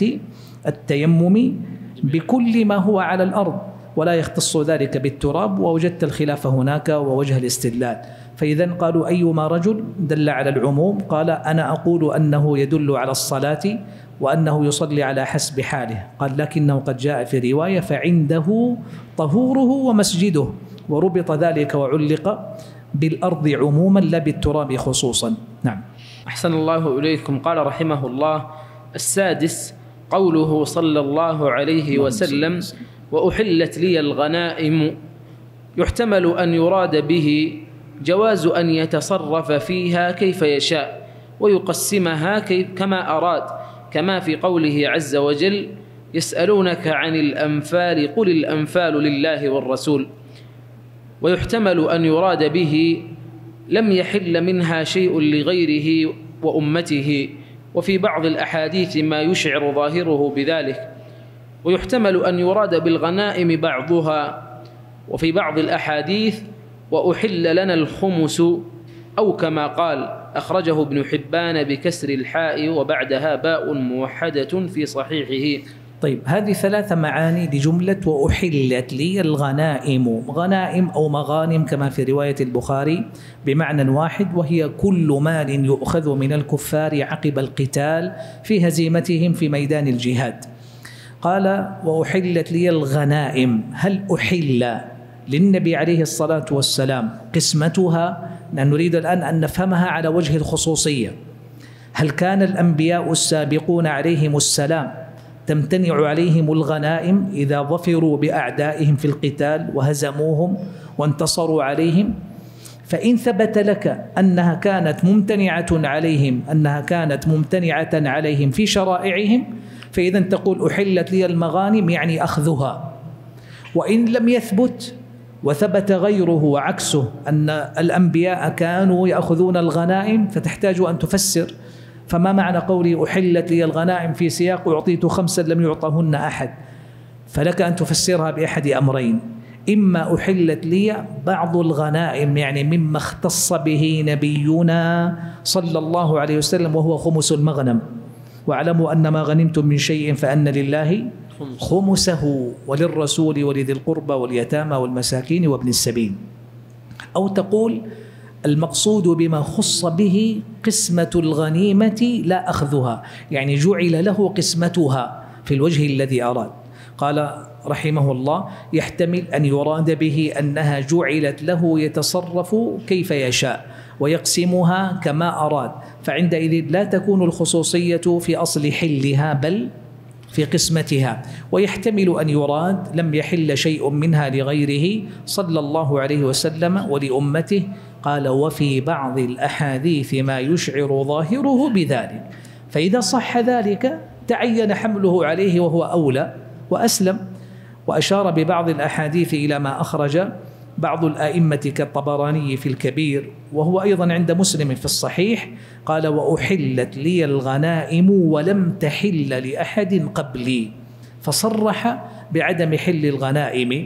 A: التيمم بكل ما هو على الأرض، ولا يختص ذلك بالتراب، ووجدت الخلاف هناك ووجه الاستدلال. فإذا قالوا أيما رجل دل على العموم، قال أنا أقول أنه يدل على الصلاة وأنه يصلي على حسب حاله، قال لكنه قد جاء في رواية فعنده طهوره ومسجده، وربط ذلك وعلق بالأرض عموما لا بالتراب خصوصا. نعم.
B: أحسن الله إليكم. قال رحمه الله: السادس قوله صلى الله عليه وسلم وأحلت لي الغنائم، يحتمل أن يراد به جواز أن يتصرف فيها كيف يشاء ويقسمها كيف كما أراد، كما في قوله عز وجل يسألونك عن الأنفال قل الأنفال لله والرسول. ويحتمل أن يراد به لم يحل منها شيء لغيره وأمته، وفي بعض الأحاديث ما يشعر ظاهره بذلك. ويحتمل أن يراد بالغنائم بعضها وفي بعض الأحاديث وأحل لنا الخمس، أو كما قال أخرجه ابن حبان بكسر الحاء وبعدها باء موحدة في صحيحه.
A: طيب، هذه ثلاث معاني لجملة وأحلت لي الغنائم. غنائم أو مغانم كما في رواية البخاري بمعنى واحد، وهي كل مال يؤخذ من الكفار عقب القتال في هزيمتهم في ميدان الجهاد. قال وأحلت لي الغنائم. هل أحل للنبي عليه الصلاة والسلام قسمتها؟ نريد الآن أن نفهمها على وجه الخصوصية. هل كان الأنبياء السابقون عليهم السلام تمتنع عليهم الغنائم إذا ظفروا بأعدائهم في القتال وهزموهم وانتصروا عليهم؟ فإن ثبت لك أنها كانت ممتنعة عليهم أنها كانت ممتنعة عليهم في شرائعهم، فإذا تقول أحلت لي المغانم يعني أخذها. وإن لم يثبت وثبت غيره وعكسه أن الأنبياء كانوا يأخذون الغنائم، فتحتاج أن تفسر. فما معنى قولي أحلت لي الغنائم في سياق أعطيت خمسا لم يعطهن أحد؟ فلك أن تفسرها بأحد أمرين: إما أحلت لي بعض الغنائم يعني مما اختص به نبينا صلى الله عليه وسلم وهو خمس المغنم، واعلموا أن ما غنمتم من شيء فأن لله خمسه وللرسول ولذي القربى واليتامى والمساكين وابن السبيل. أو تقول المقصود بما خص به قسمة الغنيمة لا أخذها، يعني جعل له قسمتها في الوجه الذي أراد. قال رحمه الله يحتمل أن يراد به أنها جعلت له يتصرف كيف يشاء ويقسمها كما أراد، فعندئذ لا تكون الخصوصية في أصل حلها بل في قسمتها. ويحتمل أن يراد لم يحل شيء منها لغيره صلى الله عليه وسلم ولأمته. قال وفي بعض الأحاديث ما يشعر ظاهره بذلك، فإذا صح ذلك تعين حمله عليه وهو أولى وأسلم. وأشار ببعض الأحاديث إلى ما أخرج بعض الآئمة كالطبراني في الكبير، وهو أيضا عند مسلم في الصحيح. قال وأحلت لي الغنائم ولم تحل لأحد قبلي، فصرح بعدم حل الغنائم.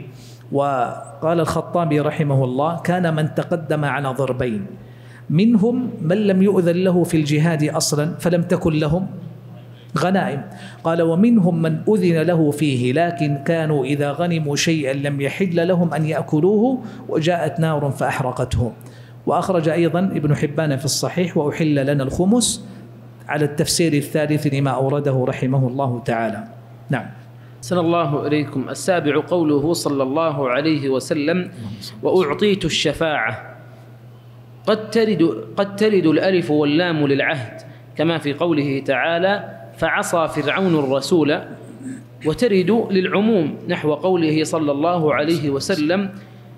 A: وقال الخطابي رحمه الله كان من تقدم على ضربين: منهم من لم يؤذن له في الجهاد أصلا فلم تكن لهم غنائم، قال ومنهم من أذن له فيه لكن كانوا إذا غنموا شيئا لم يحل لهم أن يأكلوه وجاءت نار فأحرقته. وأخرج أيضا ابن حبان في الصحيح وأحل لنا الخمس على التفسير الثالث لما أورده رحمه الله تعالى. نعم.
B: أحسن الله إليكم. السابع قوله صلى الله عليه وسلم وأعطيت الشفاعة. قد ترد, قد ترد الألف واللام للعهد كما في قوله تعالى فعصى فرعون الرسول، وترد للعموم نحو قوله صلى الله عليه وسلم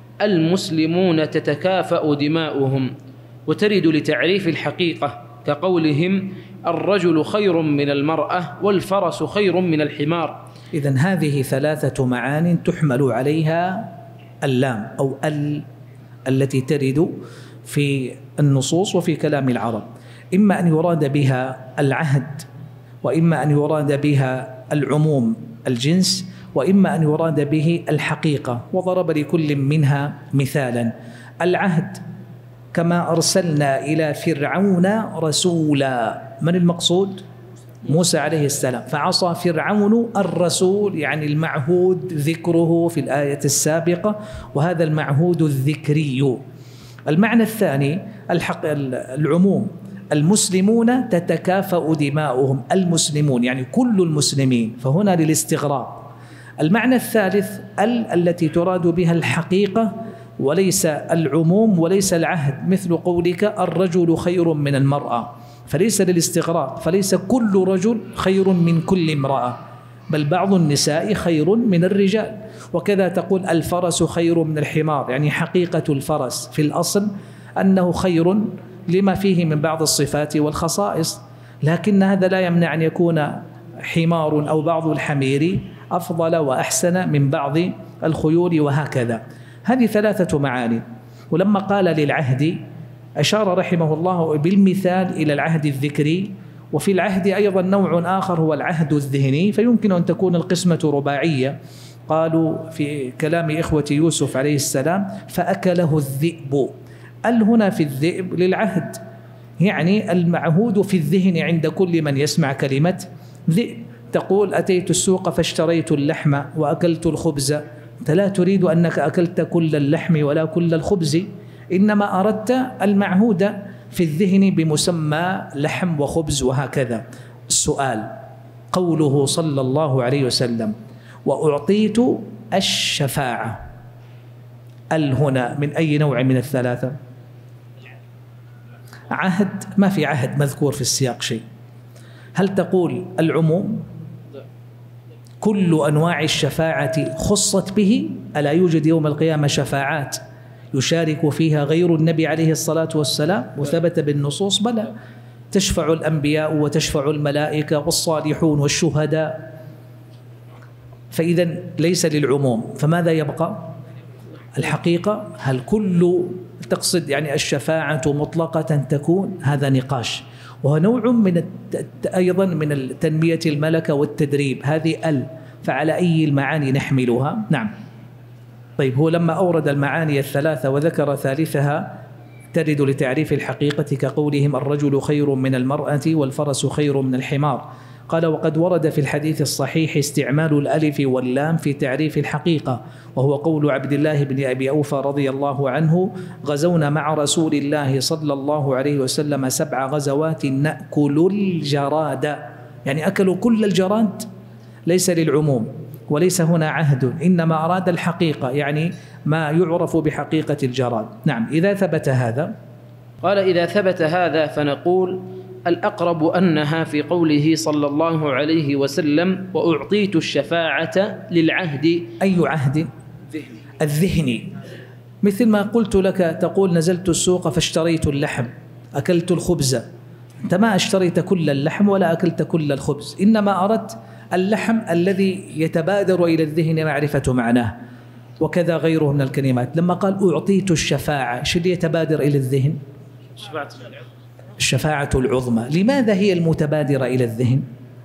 B: المسلمون تتكافأ دماؤهم، وترد لتعريف الحقيقة كقولهم الرجل خير من المرأة والفرس خير من الحمار.
A: إذن هذه ثلاثة معان تحمل عليها اللام أو ال التي ترد في النصوص وفي كلام العرب، إما أن يراد بها العهد، وإما أن يراد بها العموم الجنس، وإما أن يراد به الحقيقة. وضرب لكل منها مثالا. العهد كما أرسلنا إلى فرعون رسولا، من المقصود؟ موسى عليه السلام. فعصى فرعون الرسول يعني المعهود ذكره في الآية السابقة، وهذا المعهود الذكري. المعنى الثاني الحق العموم، المسلمون تتكافأ دماؤهم، المسلمون يعني كل المسلمين، فهنا للاستغراق. المعنى الثالث ال التي تراد بها الحقيقة وليس العموم وليس العهد، مثل قولك الرجل خير من المرأة، فليس للاستغراق، فليس كل رجل خير من كل امرأة، بل بعض النساء خير من الرجال. وكذا تقول الفرس خير من الحمار، يعني حقيقة الفرس في الأصل أنه خير لما فيه من بعض الصفات والخصائص، لكن هذا لا يمنع أن يكون حمار أو بعض الحمير أفضل وأحسن من بعض الخيول، وهكذا. هذه ثلاثة معاني. ولما قال للعهد أشار رحمه الله بالمثال إلى العهد الذكري، وفي العهد أيضا نوع آخر هو العهد الذهني، فيمكن أن تكون القسمة رباعية. قالوا في كلام إخوة يوسف عليه السلام فأكله الذئب. ال هنا في الذئب للعهد، يعني المعهود في الذهن عند كل من يسمع كلمة ذئب. تقول أتيت السوق فاشتريت اللحم وأكلت الخبز، أنت لا تريد أنك أكلت كل اللحم ولا كل الخبز، إنما أردت المعهود في الذهن بمسمى لحم وخبز وهكذا. السؤال قوله صلى الله عليه وسلم وأعطيت الشفاعة، ال هنا من أي نوع من الثلاثة؟ عهد؟ ما في عهد مذكور في السياق شيء. هل تقول العموم كل أنواع الشفاعة خصت به؟ ألا يوجد يوم القيامة شفاعات يشارك فيها غير النبي عليه الصلاة والسلام وثبت بالنصوص؟ بلى، تشفع الأنبياء وتشفع الملائكة والصالحون والشهداء، فإذا ليس للعموم. فماذا يبقى؟ الحقيقة. هل كل تقصد يعني الشفاعة مطلقة تكون؟ هذا نقاش، وهو نوع من الت... أيضا من تنمية الملكة والتدريب. هذه ال فعلى أي المعاني نحملها؟ نعم. طيب، هو لما أورد المعاني الثلاثة وذكر ثالثها ترد لتعريف الحقيقة كقولهم الرجل خير من المرأة والفرس خير من الحمار. قال وقد ورد في الحديث الصحيح استعمال الألف واللام في تعريف الحقيقة، وهو قول عبد الله بن أبي أوفى رضي الله عنه غزونا مع رسول الله صلى الله عليه وسلم سبع غزوات نأكل الجراد، يعني أكلوا كل الجراد، ليس للعموم وليس هنا عهد، إنما أراد الحقيقة، يعني ما يعرف بحقيقة الجراد. نعم. إذا ثبت هذا،
B: قال إذا ثبت هذا فنقول الأقرب أنها في قوله صلى الله عليه وسلم وأعطيت الشفاعة للعهد.
A: أي عهد؟ الذهني. مثل ما قلت لك، تقول نزلت السوق فاشتريت اللحم، أكلت الخبز، أنت ما اشتريت كل اللحم ولا أكلت كل الخبز، إنما أردت اللحم الذي يتبادر إلى الذهن معرفة معناه، وكذا غيره من الكلمات. لما قال أعطيت الشفاعة، شو اللي يتبادر إلى الذهن؟ الشفاعة العظمى. لماذا هي المتبادرة إلى الذهن؟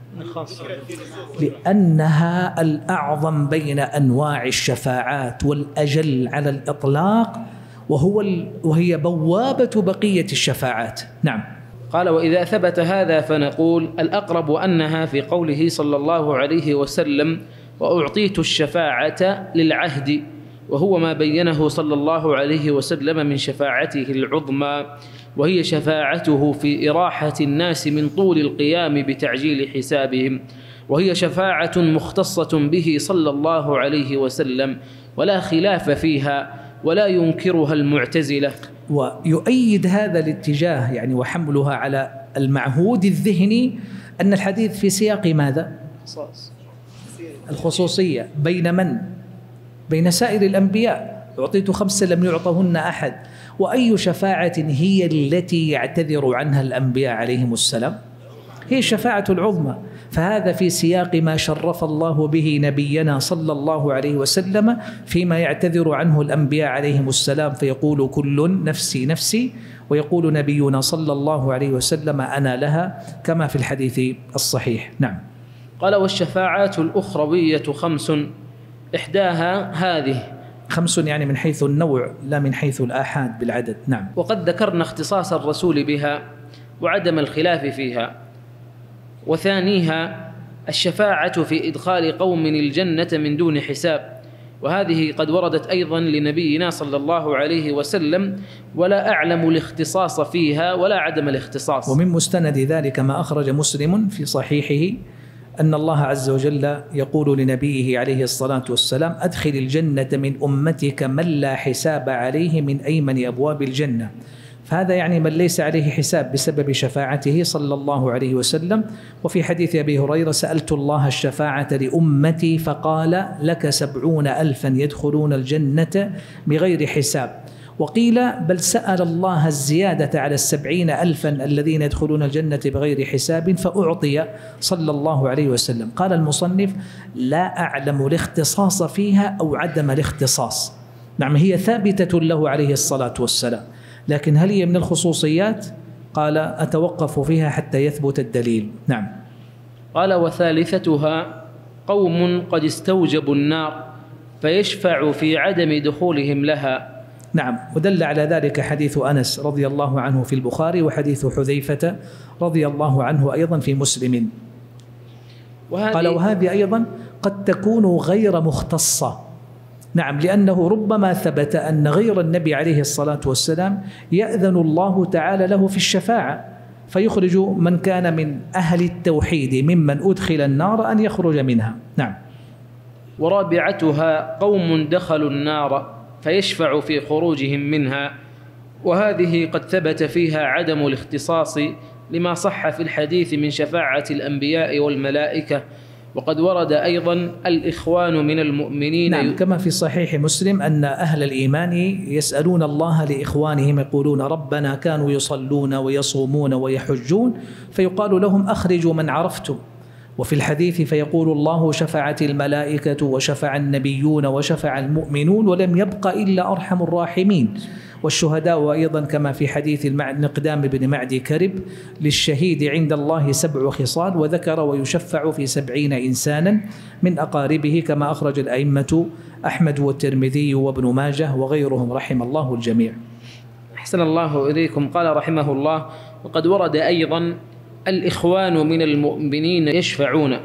A: لأنها الأعظم بين أنواع الشفاعات والأجل على الإطلاق، وهو وهي بوابة بقية الشفاعات. نعم.
B: قال وإذا ثبت هذا فنقول الأقرب أنها في قوله صلى الله عليه وسلم وأعطيت الشفاعة للعهد، وهو ما بينه صلى الله عليه وسلم من شفاعته العظمى، وهي شفاعته في إراحة الناس من طول القيام بتعجيل حسابهم، وهي شفاعة مختصة به صلى الله عليه وسلم ولا خلاف فيها ولا ينكرها المعتزلة.
A: ويؤيد هذا الاتجاه يعني وحملها على المعهود الذهني أن الحديث في سياق ماذا؟ الخصوصية. بين من؟ بين سائر الأنبياء. أعطيت خمسة لم يعطهن أحد. وأي شفاعة هي التي يعتذر عنها الأنبياء عليهم السلام؟ هي الشفاعة العظمى. فهذا في سياق ما شرف الله به نبينا صلى الله عليه وسلم فيما يعتذر عنه الأنبياء عليهم السلام، فيقول كل نفسي نفسي، ويقول نبينا صلى الله عليه وسلم أنا لها، كما في الحديث الصحيح. نعم.
B: قال والشفاعات الأخروية خمس، إحداها هذه.
A: خمس يعني من حيث النوع لا من حيث الآحاد بالعدد. نعم.
B: وقد ذكرنا اختصاص الرسول بها وعدم الخلاف فيها. وثانيها الشفاعة في إدخال قوم الجنة من دون حساب، وهذه قد وردت أيضا لنبينا صلى الله عليه وسلم، ولا أعلم الاختصاص فيها ولا عدم الاختصاص.
A: ومن مستند ذلك ما أخرج مسلم في صحيحه أن الله عز وجل يقول لنبيه عليه الصلاة والسلام أدخل الجنة من أمتك من لا حساب عليه من أيمن أبواب الجنة. فهذا يعني من ليس عليه حساب بسبب شفاعته صلى الله عليه وسلم. وفي حديث أبي هريرة سألت الله الشفاعة لأمتي فقال لك سبعون ألفا يدخلون الجنة بغير حساب. وقيل بل سأل الله الزيادة على السبعين ألفا الذين يدخلون الجنة بغير حساب فأعطي صلى الله عليه وسلم. قال المصنف لا أعلم الاختصاص فيها أو عدم الاختصاص. نعم هي ثابتة له عليه الصلاة والسلام، لكن هل هي من الخصوصيات؟ قال أتوقف فيها حتى يثبت الدليل. نعم.
B: قال وثالثتها قوم قد استوجبوا النار فيشفع في عدم دخولهم لها.
A: نعم، ودل على ذلك حديث أنس رضي الله عنه في البخاري، وحديث حذيفة رضي الله عنه أيضا في مسلم. قال وهذه أيضا قد تكون غير مختصة. نعم، لأنه ربما ثبت أن غير النبي عليه الصلاة والسلام يأذن الله تعالى له في الشفاعة، فيخرج من كان من أهل التوحيد ممن أدخل النار أن يخرج منها. نعم.
B: ورابعتها قوم دخلوا النار فيشفع في خروجهم منها، وهذه قد ثبت فيها عدم الاختصاص لما صح في الحديث من شفاعة الأنبياء والملائكة. وقد ورد أيضا الإخوان من المؤمنين.
A: نعم، كما في صحيح مسلم أن أهل الإيمان يسألون الله لإخوانهم، يقولون ربنا كانوا يصلون ويصومون ويحجون، فيقال لهم أخرجوا من عرفتم. وفي الحديث فيقول الله شفعت الملائكة وشفع النبيون وشفع المؤمنون ولم يبق إلا أرحم الراحمين. والشهداء أيضا كما في حديث المقدام بن معدي كرب للشهيد عند الله سبع خصال، وذكر ويشفع في سبعين إنسانا من أقاربه، كما أخرج الأئمة أحمد والترمذي وابن ماجه وغيرهم رحم الله الجميع.
B: أحسن الله إليكم. قال رحمه الله وقد ورد أيضا الإخوان من المؤمنين يشفعون.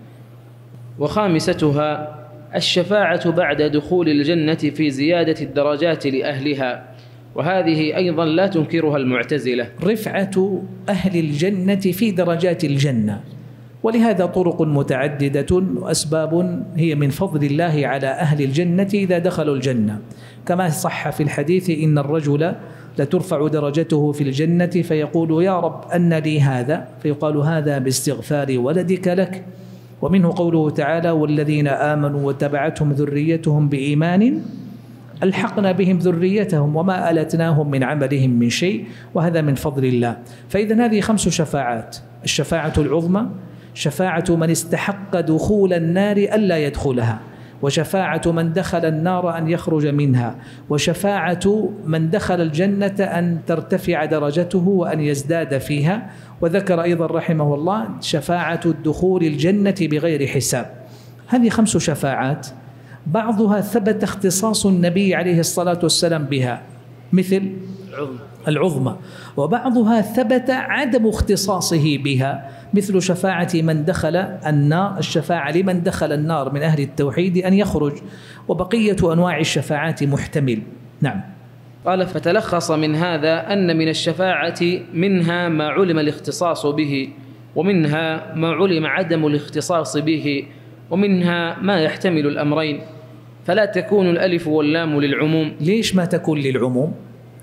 B: وخامستها الشفاعة بعد دخول الجنة في زيادة الدرجات لأهلها، وهذه أيضا لا تنكرها المعتزلة.
A: رفعة أهل الجنة في درجات الجنة، ولهذا طرق متعددة وأسباب هي من فضل الله على أهل الجنة إذا دخلوا الجنة، كما صح في الحديث إن الرجل لترفع درجته في الجنة فيقول يا رب أن لي هذا، فيقال هذا باستغفار ولدك لك. ومنه قوله تعالى والذين آمنوا وتبعتهم ذريتهم بإيمان ألحقنا بهم ذريتهم وما ألتناهم من عملهم من شيء، وهذا من فضل الله. فإذا هذه خمس شفاعات: الشفاعة العظمى، شفاعة من استحق دخول النار ألا يدخلها، وشفاعة من دخل النار أن يخرج منها، وشفاعة من دخل الجنة أن ترتفع درجته وأن يزداد فيها. وذكر أيضا رحمه الله شفاعة الدخول الجنة بغير حساب. هذه خمس شفاعات، بعضها ثبت اختصاص النبي عليه الصلاة والسلام بها مثل العظمى، وبعضها ثبت عدم اختصاصه بها مثل شفاعة من دخل النار، الشفاعة لمن دخل النار من أهل التوحيد أن يخرج، وبقية أنواع الشفاعات محتمل. نعم.
B: قال فتلخص من هذا أن من الشفاعة منها ما علم الاختصاص به، ومنها ما علم عدم الاختصاص به، ومنها ما يحتمل الأمرين، فلا تكون الألف واللام للعموم.
A: ليش ما تكون للعموم؟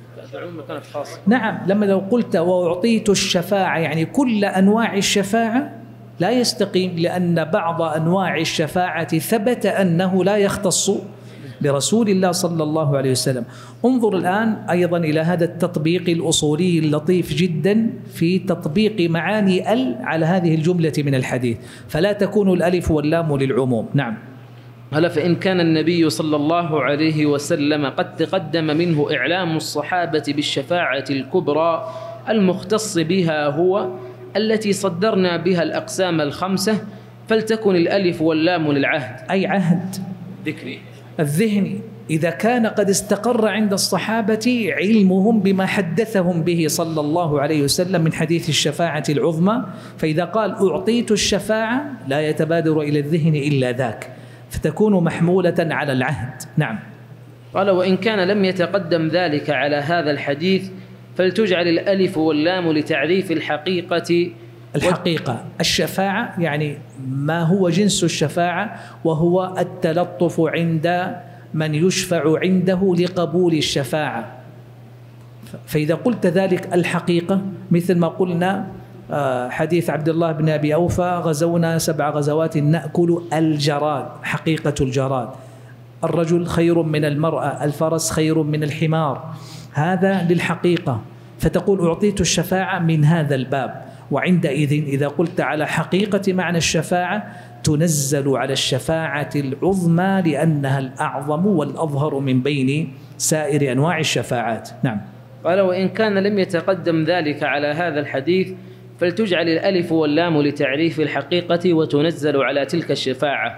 A: نعم، لما لو قلت وأعطيت الشفاعة يعني كل أنواع الشفاعة لا يستقيم، لأن بعض أنواع الشفاعة ثبت أنه لا يختص برسول الله صلى الله عليه وسلم. انظر الآن أيضا إلى هذا التطبيق الأصولي اللطيف جدا في تطبيق معاني ال على هذه الجملة من الحديث، فلا تكون الألف واللام للعموم. نعم.
B: هل فإن كان النبي صلى الله عليه وسلم قد تقدم منه إعلام الصحابة بالشفاعة الكبرى المختص بها هو التي صدرنا بها الأقسام الخمسة، فلتكن الألف واللام للعهد،
A: أي عهد
B: ذكري
A: الذهني، إذا كان قد استقر عند الصحابة علمهم بما حدثهم به صلى الله عليه وسلم من حديث الشفاعة العظمى، فإذا قال أعطيت الشفاعة لا يتبادر إلى الذهن إلا ذاك، فتكون محمولة على العهد. نعم.
B: قال وإن كان لم يتقدم ذلك على هذا الحديث فلتجعل الألف واللام لتعريف الحقيقة.
A: الحقيقة الشفاعة يعني ما هو جنس الشفاعة، وهو التلطف عند من يشفع عنده لقبول الشفاعة. فإذا قلت ذلك الحقيقة مثل ما قلنا حديث عبد الله بن أبي أوفى غزونا سبع غزوات نأكل الجراد، حقيقة الجراد، الرجل خير من المرأة، الفرس خير من الحمار، هذا للحقيقة، فتقول أعطيت الشفاعة من هذا الباب. وعندئذ إذا قلت على حقيقة معنى الشفاعة تنزل على الشفاعة العظمى لأنها الأعظم والأظهر من بين سائر أنواع الشفاعات. نعم.
B: قال وإن كان لم يتقدم ذلك على هذا الحديث فلتجعل الألف واللام لتعريف الحقيقة وتنزل على تلك الشفاعة.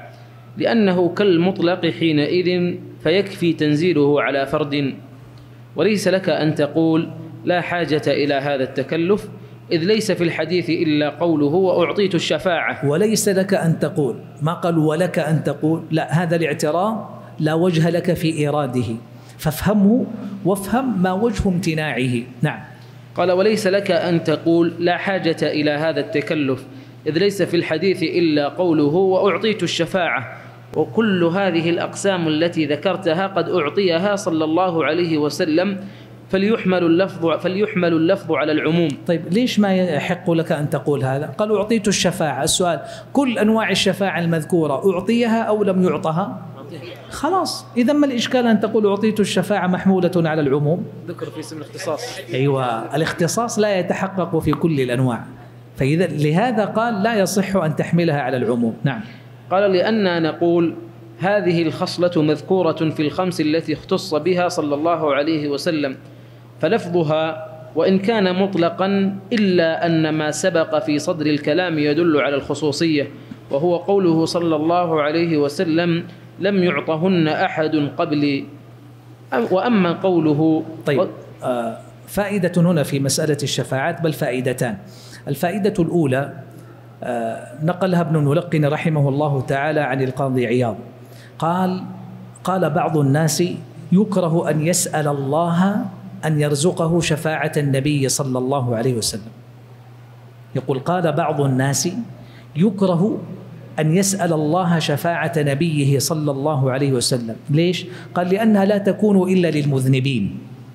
B: لأنه كالمطلق حينئذ فيكفي تنزيله على فرد، وليس لك أن تقول لا حاجة إلى هذا التكلف، إذ ليس في الحديث إلا قوله وأعطيت الشفاعة.
A: وليس لك أن تقول، ما قال ولك أن تقول، لا، هذا الاعتراض لا وجه لك في إيراده، فافهمه وافهم ما وجه امتناعه. نعم.
B: قال وليس لك أن تقول لا حاجة إلى هذا التكلف، إذ ليس في الحديث إلا قوله وأعطيت الشفاعة، وكل هذه الأقسام التي ذكرتها قد أعطيها صلى الله عليه وسلم، فليحمل اللفظ فليحمل اللفظ على العموم.
A: طيب ليش ما يحق لك أن تقول هذا؟ قالوا أعطيت الشفاعة. السؤال كل أنواع الشفاعة المذكورة أعطيها أو لم يعطها؟ خلاص، إذا ما الإشكال أن تقول أعطيت الشفاعة محمولة على العموم؟
B: ذكر في اسم الاختصاص.
A: أيوة، الاختصاص لا يتحقق في كل الأنواع، فإذا لهذا قال لا يصح أن تحملها على العموم. نعم.
B: قال لأننا نقول هذه الخصلة مذكورة في الخمس التي اختص بها صلى الله عليه وسلم، فلفظها وإن كان مطلقا إلا أن ما سبق في صدر الكلام يدل على الخصوصية، وهو قوله صلى الله عليه وسلم لم يعطهن أحد قبلي. وأما قوله
A: طيب آه فائدة هنا في مسألة الشفاعات، بل فائدتان. الفائدة الأولى آه نقلها ابن الملقن رحمه الله تعالى عن القاضي عياض، قال قال بعض الناس يكره أن يسأل الله أن يرزقه شفاعة النبي صلى الله عليه وسلم. يقول قال بعض الناس يكره أن يسأل الله شفاعة نبيه صلى الله عليه وسلم. ليش؟ قال لأنها لا تكون إلا للمذنبين.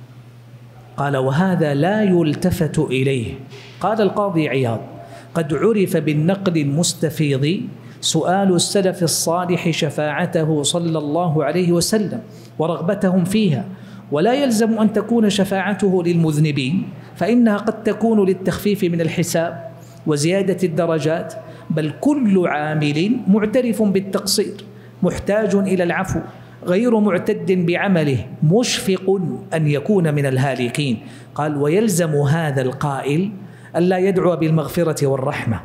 A: قال وهذا لا يلتفت إليه. قال القاضي عياض قد عرف بالنقل المستفيض سؤال السلف الصالح شفاعته صلى الله عليه وسلم ورغبتهم فيها، ولا يلزم أن تكون شفاعته للمذنبين، فإنها قد تكون للتخفيف من الحساب وزيادة الدرجات، بل كل عامل معترف بالتقصير محتاج إلى العفو غير معتد بعمله مشفق أن يكون من الهالكين. قال ويلزم هذا القائل ألا يدعو بالمغفرة والرحمة.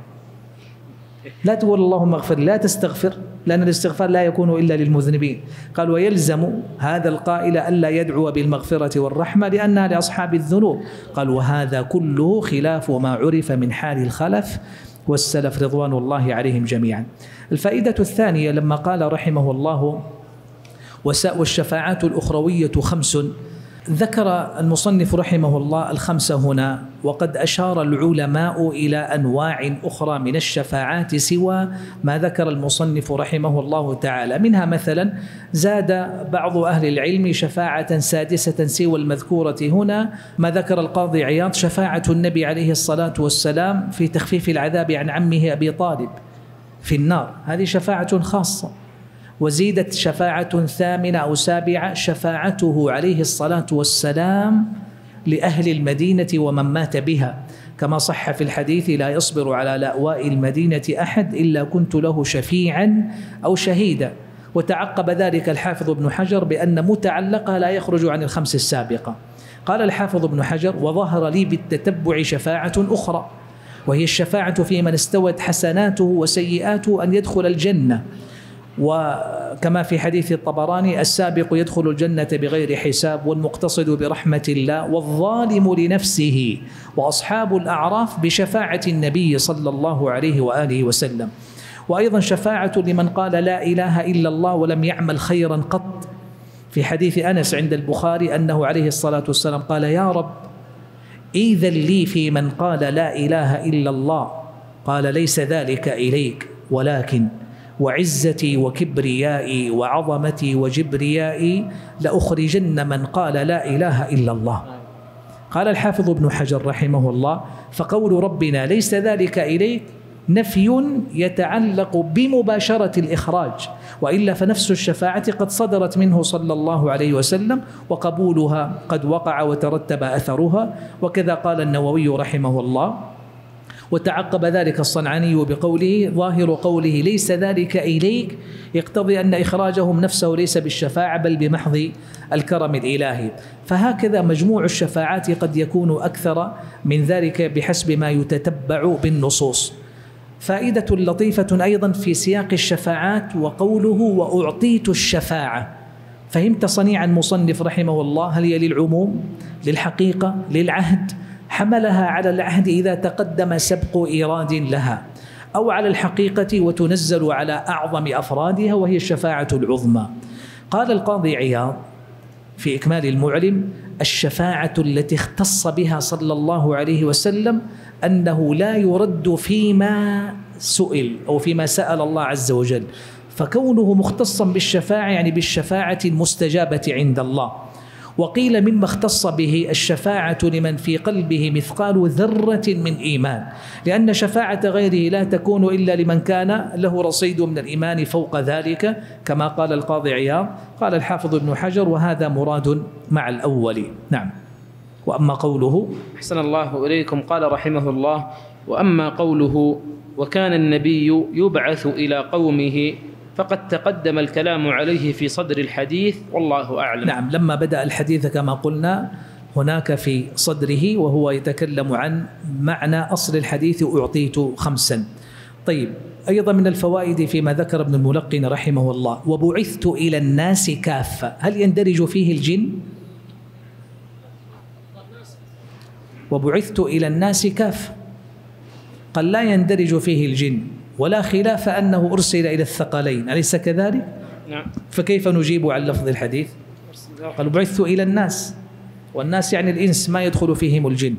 A: لا تقول اللهم اغفر، لا تستغفر، لأن الاستغفار لا يكون إلا للمذنبين. قال ويلزم هذا القائل ألا يدعو بالمغفرة والرحمة لأنها لأصحاب الذنوب. قال وهذا كله خلاف ما عرف من حال الخلف والسلف رضوان الله عليهم جميعا. الفائدة الثانية لما قال رحمه الله والشفاعات الأخروية خمس، ذكر المصنف رحمه الله الخمسة هنا، وقد أشار العلماء إلى أنواع أخرى من الشفاعات سوى ما ذكر المصنف رحمه الله تعالى. منها مثلا زاد بعض أهل العلم شفاعة سادسة سوى المذكورة هنا، ما ذكر القاضي عياض شفاعة النبي عليه الصلاة والسلام في تخفيف العذاب عن عمه أبي طالب في النار، هذه شفاعة خاصة. وزيدت شفاعة ثامنة أو سابعة شفاعته عليه الصلاة والسلام لأهل المدينة ومن مات بها، كما صح في الحديث لا يصبر على لأواء المدينة أحد إلا كنت له شفيعا أو شهيدا. وتعقب ذلك الحافظ ابن حجر بأن متعلقها لا يخرج عن الخمس السابقة. قال الحافظ ابن حجر وظهر لي بالتتبع شفاعة أخرى، وهي الشفاعة في من استوت حسناته وسيئاته أن يدخل الجنة، وكما في حديث الطبراني السابق يدخل الجنة بغير حساب، والمقتصد برحمة الله، والظالم لنفسه، وأصحاب الأعراف بشفاعة النبي صلى الله عليه وآله وسلم. وأيضا شفاعة لمن قال لا إله إلا الله ولم يعمل خيرا قط، في حديث أنس عند البخاري أنه عليه الصلاة والسلام قال يا رب إذن لي في من قال لا إله إلا الله، قال ليس ذلك إليك، ولكن وعزتي وكبريائي وعظمتي وجبريائي لأخرجن من قال لا إله إلا الله. قال الحافظ ابن حجر رحمه الله فقول ربنا ليس ذلك إليك نفي يتعلق بمباشرة الإخراج، وإلا فنفس الشفاعة قد صدرت منه صلى الله عليه وسلم، وقبولها قد وقع وترتب أثرها. وكذا قال النووي رحمه الله. وتعقب ذلك الصنعاني بقوله ظاهر قوله ليس ذلك إليك يقتضي أن إخراجهم نفسه ليس بالشفاعة بل بمحض الكرم الإلهي. فهكذا مجموع الشفاعات قد يكون أكثر من ذلك بحسب ما يتتبع بالنصوص. فائدة لطيفة أيضا في سياق الشفاعات وقوله وأعطيت الشفاعة. فهمت صنيع المصنف رحمه الله؟ هل هي للعموم، للحقيقة، للعهد؟ حملها على العهد إذا تقدم سبق إيراد لها، أو على الحقيقة وتنزل على أعظم أفرادها وهي الشفاعة العظمى. قال القاضي عياض في إكمال المعلم: الشفاعة التي اختص بها صلى الله عليه وسلم أنه لا يرد فيما سئل أو فيما سأل الله عز وجل، فكونه مختصا بالشفاعة يعني بالشفاعة المستجابة عند الله. وقيل مما اختص به الشفاعة لمن في قلبه مثقال ذرة من إيمان، لأن شفاعة غيره لا تكون إلا لمن كان له رصيد من الإيمان فوق ذلك، كما قال القاضي عياض. قال الحافظ ابن حجر: وهذا مراد مع الأول. نعم. وأما قوله
B: أحسن الله إليكم، قال رحمه الله: وأما قوله وكان النبي يبعث إلى قومه فقد تقدم الكلام عليه في صدر الحديث، والله أعلم.
A: نعم، لما بدأ الحديث كما قلنا هناك في صدره وهو يتكلم عن معنى أصل الحديث: أعطيت خمسا. طيب، أيضا من الفوائد فيما ذكر ابن الملقن رحمه الله: وبعثت إلى الناس كافة، هل يندرج فيه الجن؟ وبعثت إلى الناس كافة، قال لا يندرج فيه الجن، ولا خلاف أنه أرسل إلى الثقلين، أليس كذلك؟
B: نعم.
A: فكيف نجيب عن لفظ الحديث؟ قال بعثت إلى الناس، والناس يعني الإنس، ما يدخل فيهم الجن.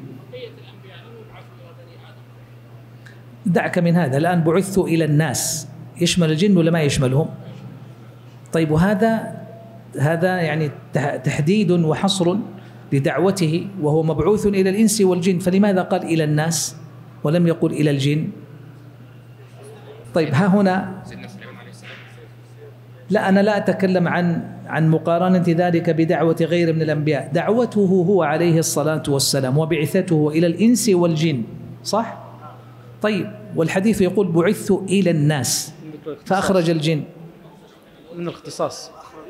A: دعك من هذا، الآن بعثت إلى الناس يشمل الجن ولا ما يشملهم؟ طيب، وهذا هذا يعني تحديد وحصر لدعوته، وهو مبعوث إلى الإنس والجن، فلماذا قال إلى الناس ولم يقل إلى الجن؟ طيب، ها هنا لا، أنا لا أتكلم عن عن مقارنة ذلك بدعوة غير من الأنبياء، دعوته هو عليه الصلاة والسلام وبعثته إلى الإنس والجن، صح؟ طيب، والحديث يقول بعثت إلى الناس فأخرج الجن
B: من الاختصاص.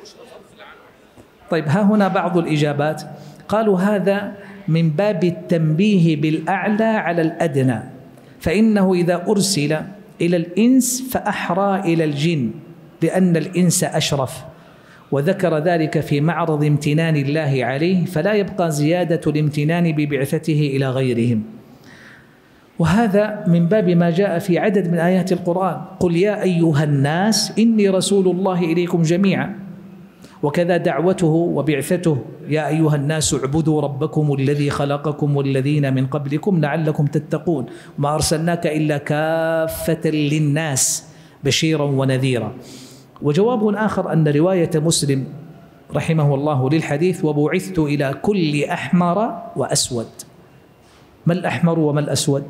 A: طيب، ها هنا بعض الإجابات، قالوا هذا من باب التنبيه بالأعلى على الأدنى، فإنه إذا أرسل إلى الإنس فأحرى إلى الجن، لأن الإنس أشرف، وذكر ذلك في معرض امتنان الله عليه، فلا يبقى زيادة الامتنان ببعثته إلى غيرهم. وهذا من باب ما جاء في عدد من آيات القرآن: قل يا أيها الناس إني رسول الله إليكم جميعا. وكذا دعوته وبعثته: يا أيها الناس اعبدوا ربكم الذي خلقكم والذين من قبلكم لعلكم تتقون، ما أرسلناك إلا كافة للناس بشيرا ونذيرا. وجواب آخر أن رواية مسلم رحمه الله للحديث: وبعثت إلى كل أحمر وأسود. ما الأحمر وما الأسود؟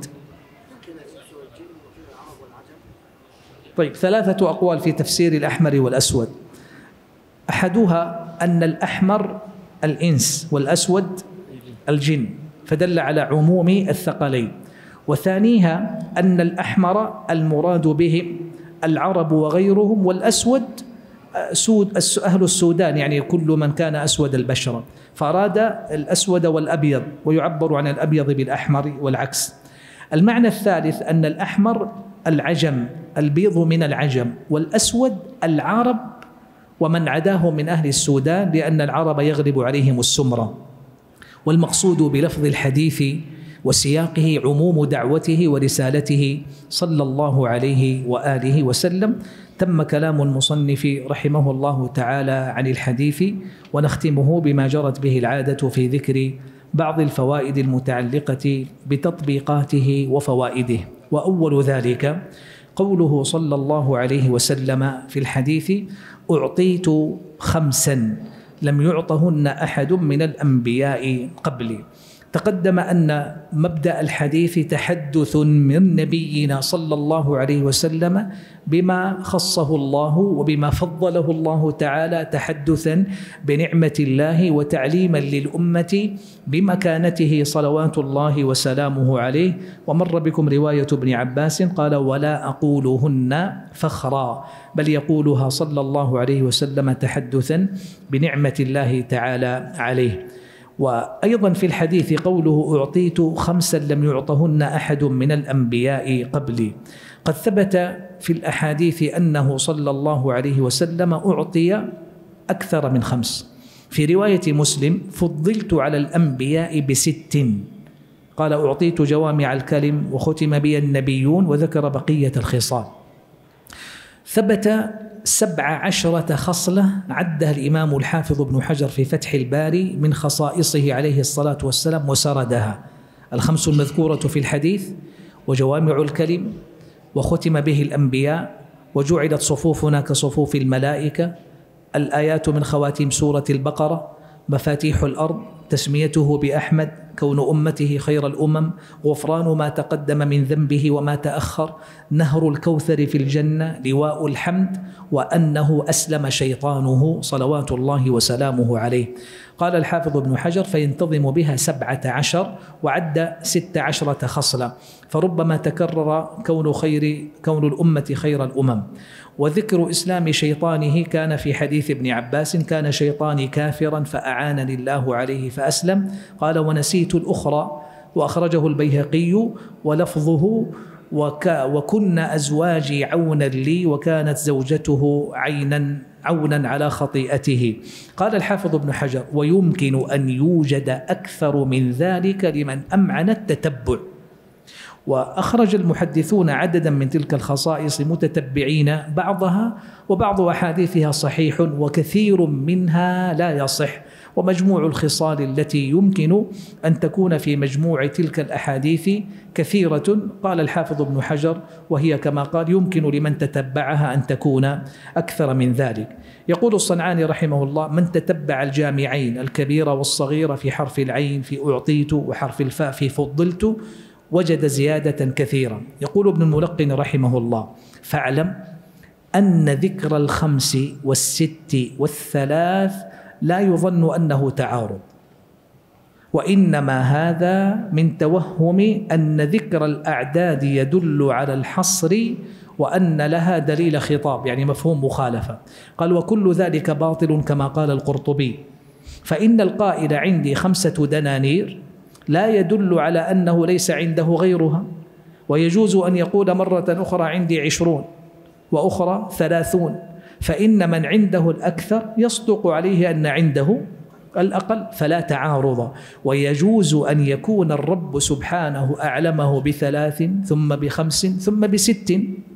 A: طيب، ثلاثة أقوال في تفسير الأحمر والأسود. أحدها أن الأحمر الإنس والأسود الجن، فدل على عموم الثقلين. وثانيها أن الأحمر المراد بهم العرب وغيرهم، والأسود سود أهل السودان، يعني كل من كان أسود البشرة، فأراد الأسود والأبيض، ويعبر عن الأبيض بالأحمر والعكس. المعنى الثالث أن الأحمر العجم، البيض من العجم، والأسود العرب ومن عداهم من أهل السودان، لأن العرب يغلب عليهم السمرة. والمقصود بلفظ الحديث وسياقه عموم دعوته ورسالته صلى الله عليه وآله وسلم. تم كلام المصنف رحمه الله تعالى عن الحديث، ونختمه بما جرت به العادة في ذكر بعض الفوائد المتعلقة بتطبيقاته وفوائده. وأول ذلك قوله صلى الله عليه وسلم في الحديث: أعطيت خمسا لم يعطهن أحد من الأنبياء قبلي. تقدم أن مبدأ الحديث تحدث من نبينا صلى الله عليه وسلم بما خصه الله وبما فضله الله تعالى، تحدثا بنعمة الله وتعليما للأمة بمكانته صلوات الله وسلامه عليه. ومر بكم رواية ابن عباس قال: ولا أقولهن فخرا، بل يقولها صلى الله عليه وسلم تحدثا بنعمة الله تعالى عليه. وأيضا في الحديث قوله: أعطيت خمسا لم يعطهن أحد من الأنبياء قبلي. قد ثبت في الأحاديث أنه صلى الله عليه وسلم أعطي أكثر من خمس. في رواية مسلم: فضلت على الأنبياء بست، قال: أعطيت جوامع الكلم وختم بي النبيون، وذكر بقية الخصال. ثبت سبع عشرة خصلة عدها الإمام الحافظ ابن حجر في فتح الباري من خصائصه عليه الصلاة والسلام وسردها: الخمس المذكورة في الحديث، وجوامع الكلم، وختم به الأنبياء، وجعلت صفوفنا كصفوف الملائكة، الآيات من خواتيم سورة البقرة، مفاتيح الأرض، تسميته بأحمد، كون أمته خير الأمم، غفران ما تقدم من ذنبه وما تأخر، نهر الكوثر في الجنة، لواء الحمد، وأنه أسلم شيطانه صلوات الله وسلامه عليه. قال الحافظ ابن حجر: فينتظم بها سبعة عشر، وعد ست عشرة خصلة، فربما تكرر كون خير كون الأمة خير الأمم. وذكر إسلام شيطانه كان في حديث ابن عباس: كان شيطاني كافرا فأعانني الله عليه فأسلم. قال: ونسيت الأخرى، وأخرجه البيهقي ولفظه: وك وكن أزواجي عونا لي، وكانت زوجته عينا عونا على خطيئته. قال الحافظ ابن حجر: ويمكن أن يوجد أكثر من ذلك لمن أمعن التتبع. وأخرج المحدثون عددا من تلك الخصائص متتبعين بعضها، وبعض أحاديثها صحيح وكثير منها لا يصح، ومجموع الخصال التي يمكن أن تكون في مجموع تلك الأحاديث كثيرة. قال الحافظ ابن حجر: وهي كما قال يمكن لمن تتبعها أن تكون أكثر من ذلك. يقول الصنعاني رحمه الله: من تتبع الجامعين الكبير والصغير في حرف العين في أعطيت، وحرف الفاء في فضلت، وجد زيادة كثيرة. يقول ابن الملقن رحمه الله: فاعلم أن ذكر الخمس والست والثلاث لا يظن أنه تعارض، وإنما هذا من توهم أن ذكر الأعداد يدل على الحصر، وأن لها دليل خطاب، يعني مفهوم مخالفة. قال: وكل ذلك باطل كما قال القرطبي، فإن القائل عندي خمسة دنانير لا يدل على أنه ليس عنده غيرها، ويجوز أن يقول مرة أخرى عندي عشرون وأخرى ثلاثون، فإن من عنده الأكثر يصدق عليه أن عنده الأقل، فلا تعارض. ويجوز أن يكون الرب سبحانه أعلمه بثلاث ثم بخمس ثم بست،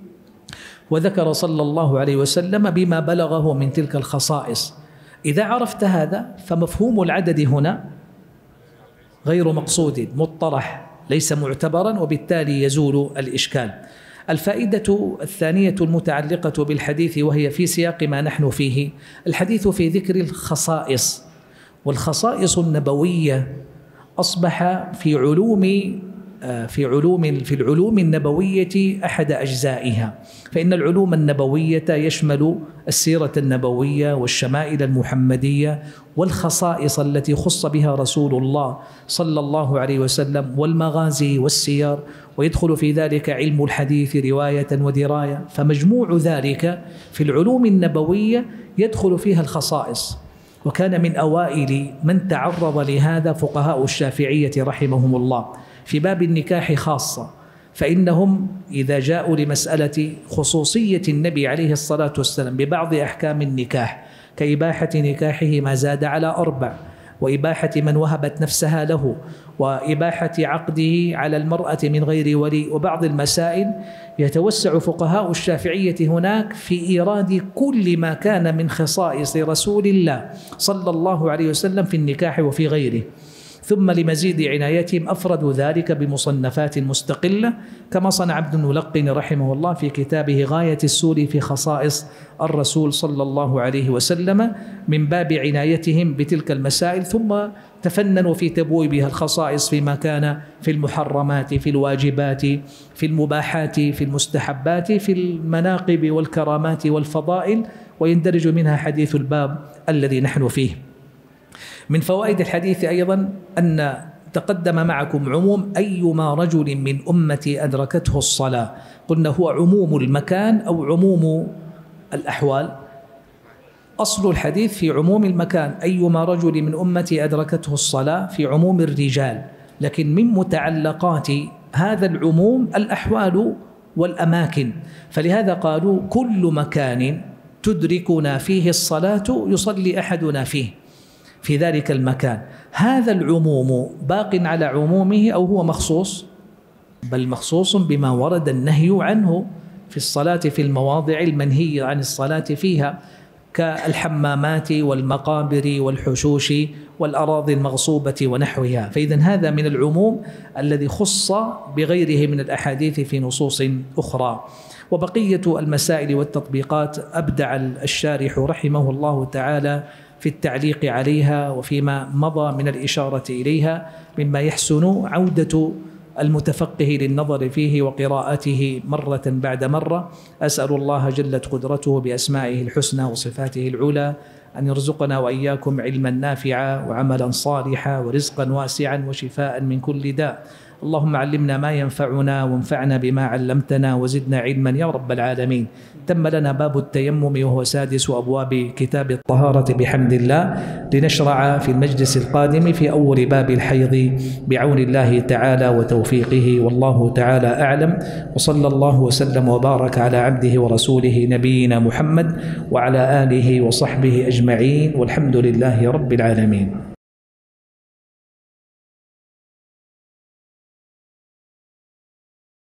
A: وذكر صلى الله عليه وسلم بما بلغه من تلك الخصائص. إذا عرفت هذا فمفهوم العدد هنا غير مقصود، مطرح، ليس معتبرا، وبالتالي يزول الإشكال. الفائدة الثانية المتعلقة بالحديث، وهي في سياق ما نحن فيه، الحديث في ذكر الخصائص، والخصائص النبوية أصبح في علوم في علوم في العلوم النبوية أحد أجزائها. فإن العلوم النبوية يشمل السيرة النبوية والشمائل المحمدية والخصائص التي خص بها رسول الله صلى الله عليه وسلم، والمغازي والسير، ويدخل في ذلك علم الحديث رواية ودراية. فمجموع ذلك في العلوم النبوية يدخل فيها الخصائص. وكان من أوائل من تعرض لهذا فقهاء الشافعية رحمهم الله في باب النكاح خاصة، فإنهم إذا جاءوا لمسألة خصوصية النبي عليه الصلاة والسلام ببعض أحكام النكاح، كإباحة نكاحه ما زاد على أربع، وإباحة من وهبت نفسها له، وإباحة عقده على المرأة من غير ولي، وبعض المسائل، يتوسع فقهاء الشافعية هناك في إيراد كل ما كان من خصائص رسول الله صلى الله عليه وسلم في النكاح وفي غيره. ثم لمزيد عنايتهم أفردوا ذلك بمصنفات مستقلة، كما صنع ابن الملقن رحمه الله في كتابه غاية السول في خصائص الرسول صلى الله عليه وسلم، من باب عنايتهم بتلك المسائل. ثم تفننوا في تبويبها الخصائص فيما كان في المحرمات، في الواجبات، في المباحات، في المستحبات، في المناقب والكرامات والفضائل، ويندرج منها حديث الباب الذي نحن فيه. من فوائد الحديث أيضا أن تقدم معكم عموم أيما رجل من أمتي أدركته الصلاة، قلنا هو عموم المكان أو عموم الأحوال. أصل الحديث في عموم المكان، أيما رجل من أمتي أدركته الصلاة، في عموم الرجال، لكن من متعلقات هذا العموم الأحوال والأماكن، فلهذا قالوا كل مكان تدركنا فيه الصلاة يصلي أحدنا فيه في ذلك المكان. هذا العموم باق على عمومه أو هو مخصوص؟ بل مخصوص بما ورد النهي عنه في الصلاة في المواضع المنهي عن الصلاة فيها كالحمامات والمقابر والحشوش والأراضي المغصوبة ونحوها. فإذا هذا من العموم الذي خص بغيره من الأحاديث في نصوص أخرى. وبقية المسائل والتطبيقات أبدع الشارح رحمه الله تعالى في التعليق عليها وفيما مضى من الإشارة إليها مما يحسن عودة المتفقه للنظر فيه وقراءته مرة بعد مرة. أسأل الله جلت قدرته بأسمائه الحسنى وصفاته العلى أن يرزقنا وإياكم علما نافعا وعملا صالحا ورزقا واسعا وشفاء من كل داء. اللهم علمنا ما ينفعنا وانفعنا بما علمتنا وزدنا علما يا رب العالمين. تم لنا باب التيمم وهو سادس أبواب كتاب الطهارة بحمد الله، لنشرع في المجلس القادم في أول باب الحيض بعون الله تعالى وتوفيقه، والله تعالى أعلم. وصلى الله وسلم وبارك على عبده ورسوله نبينا محمد وعلى آله وصحبه أجمعين، والحمد لله رب العالمين.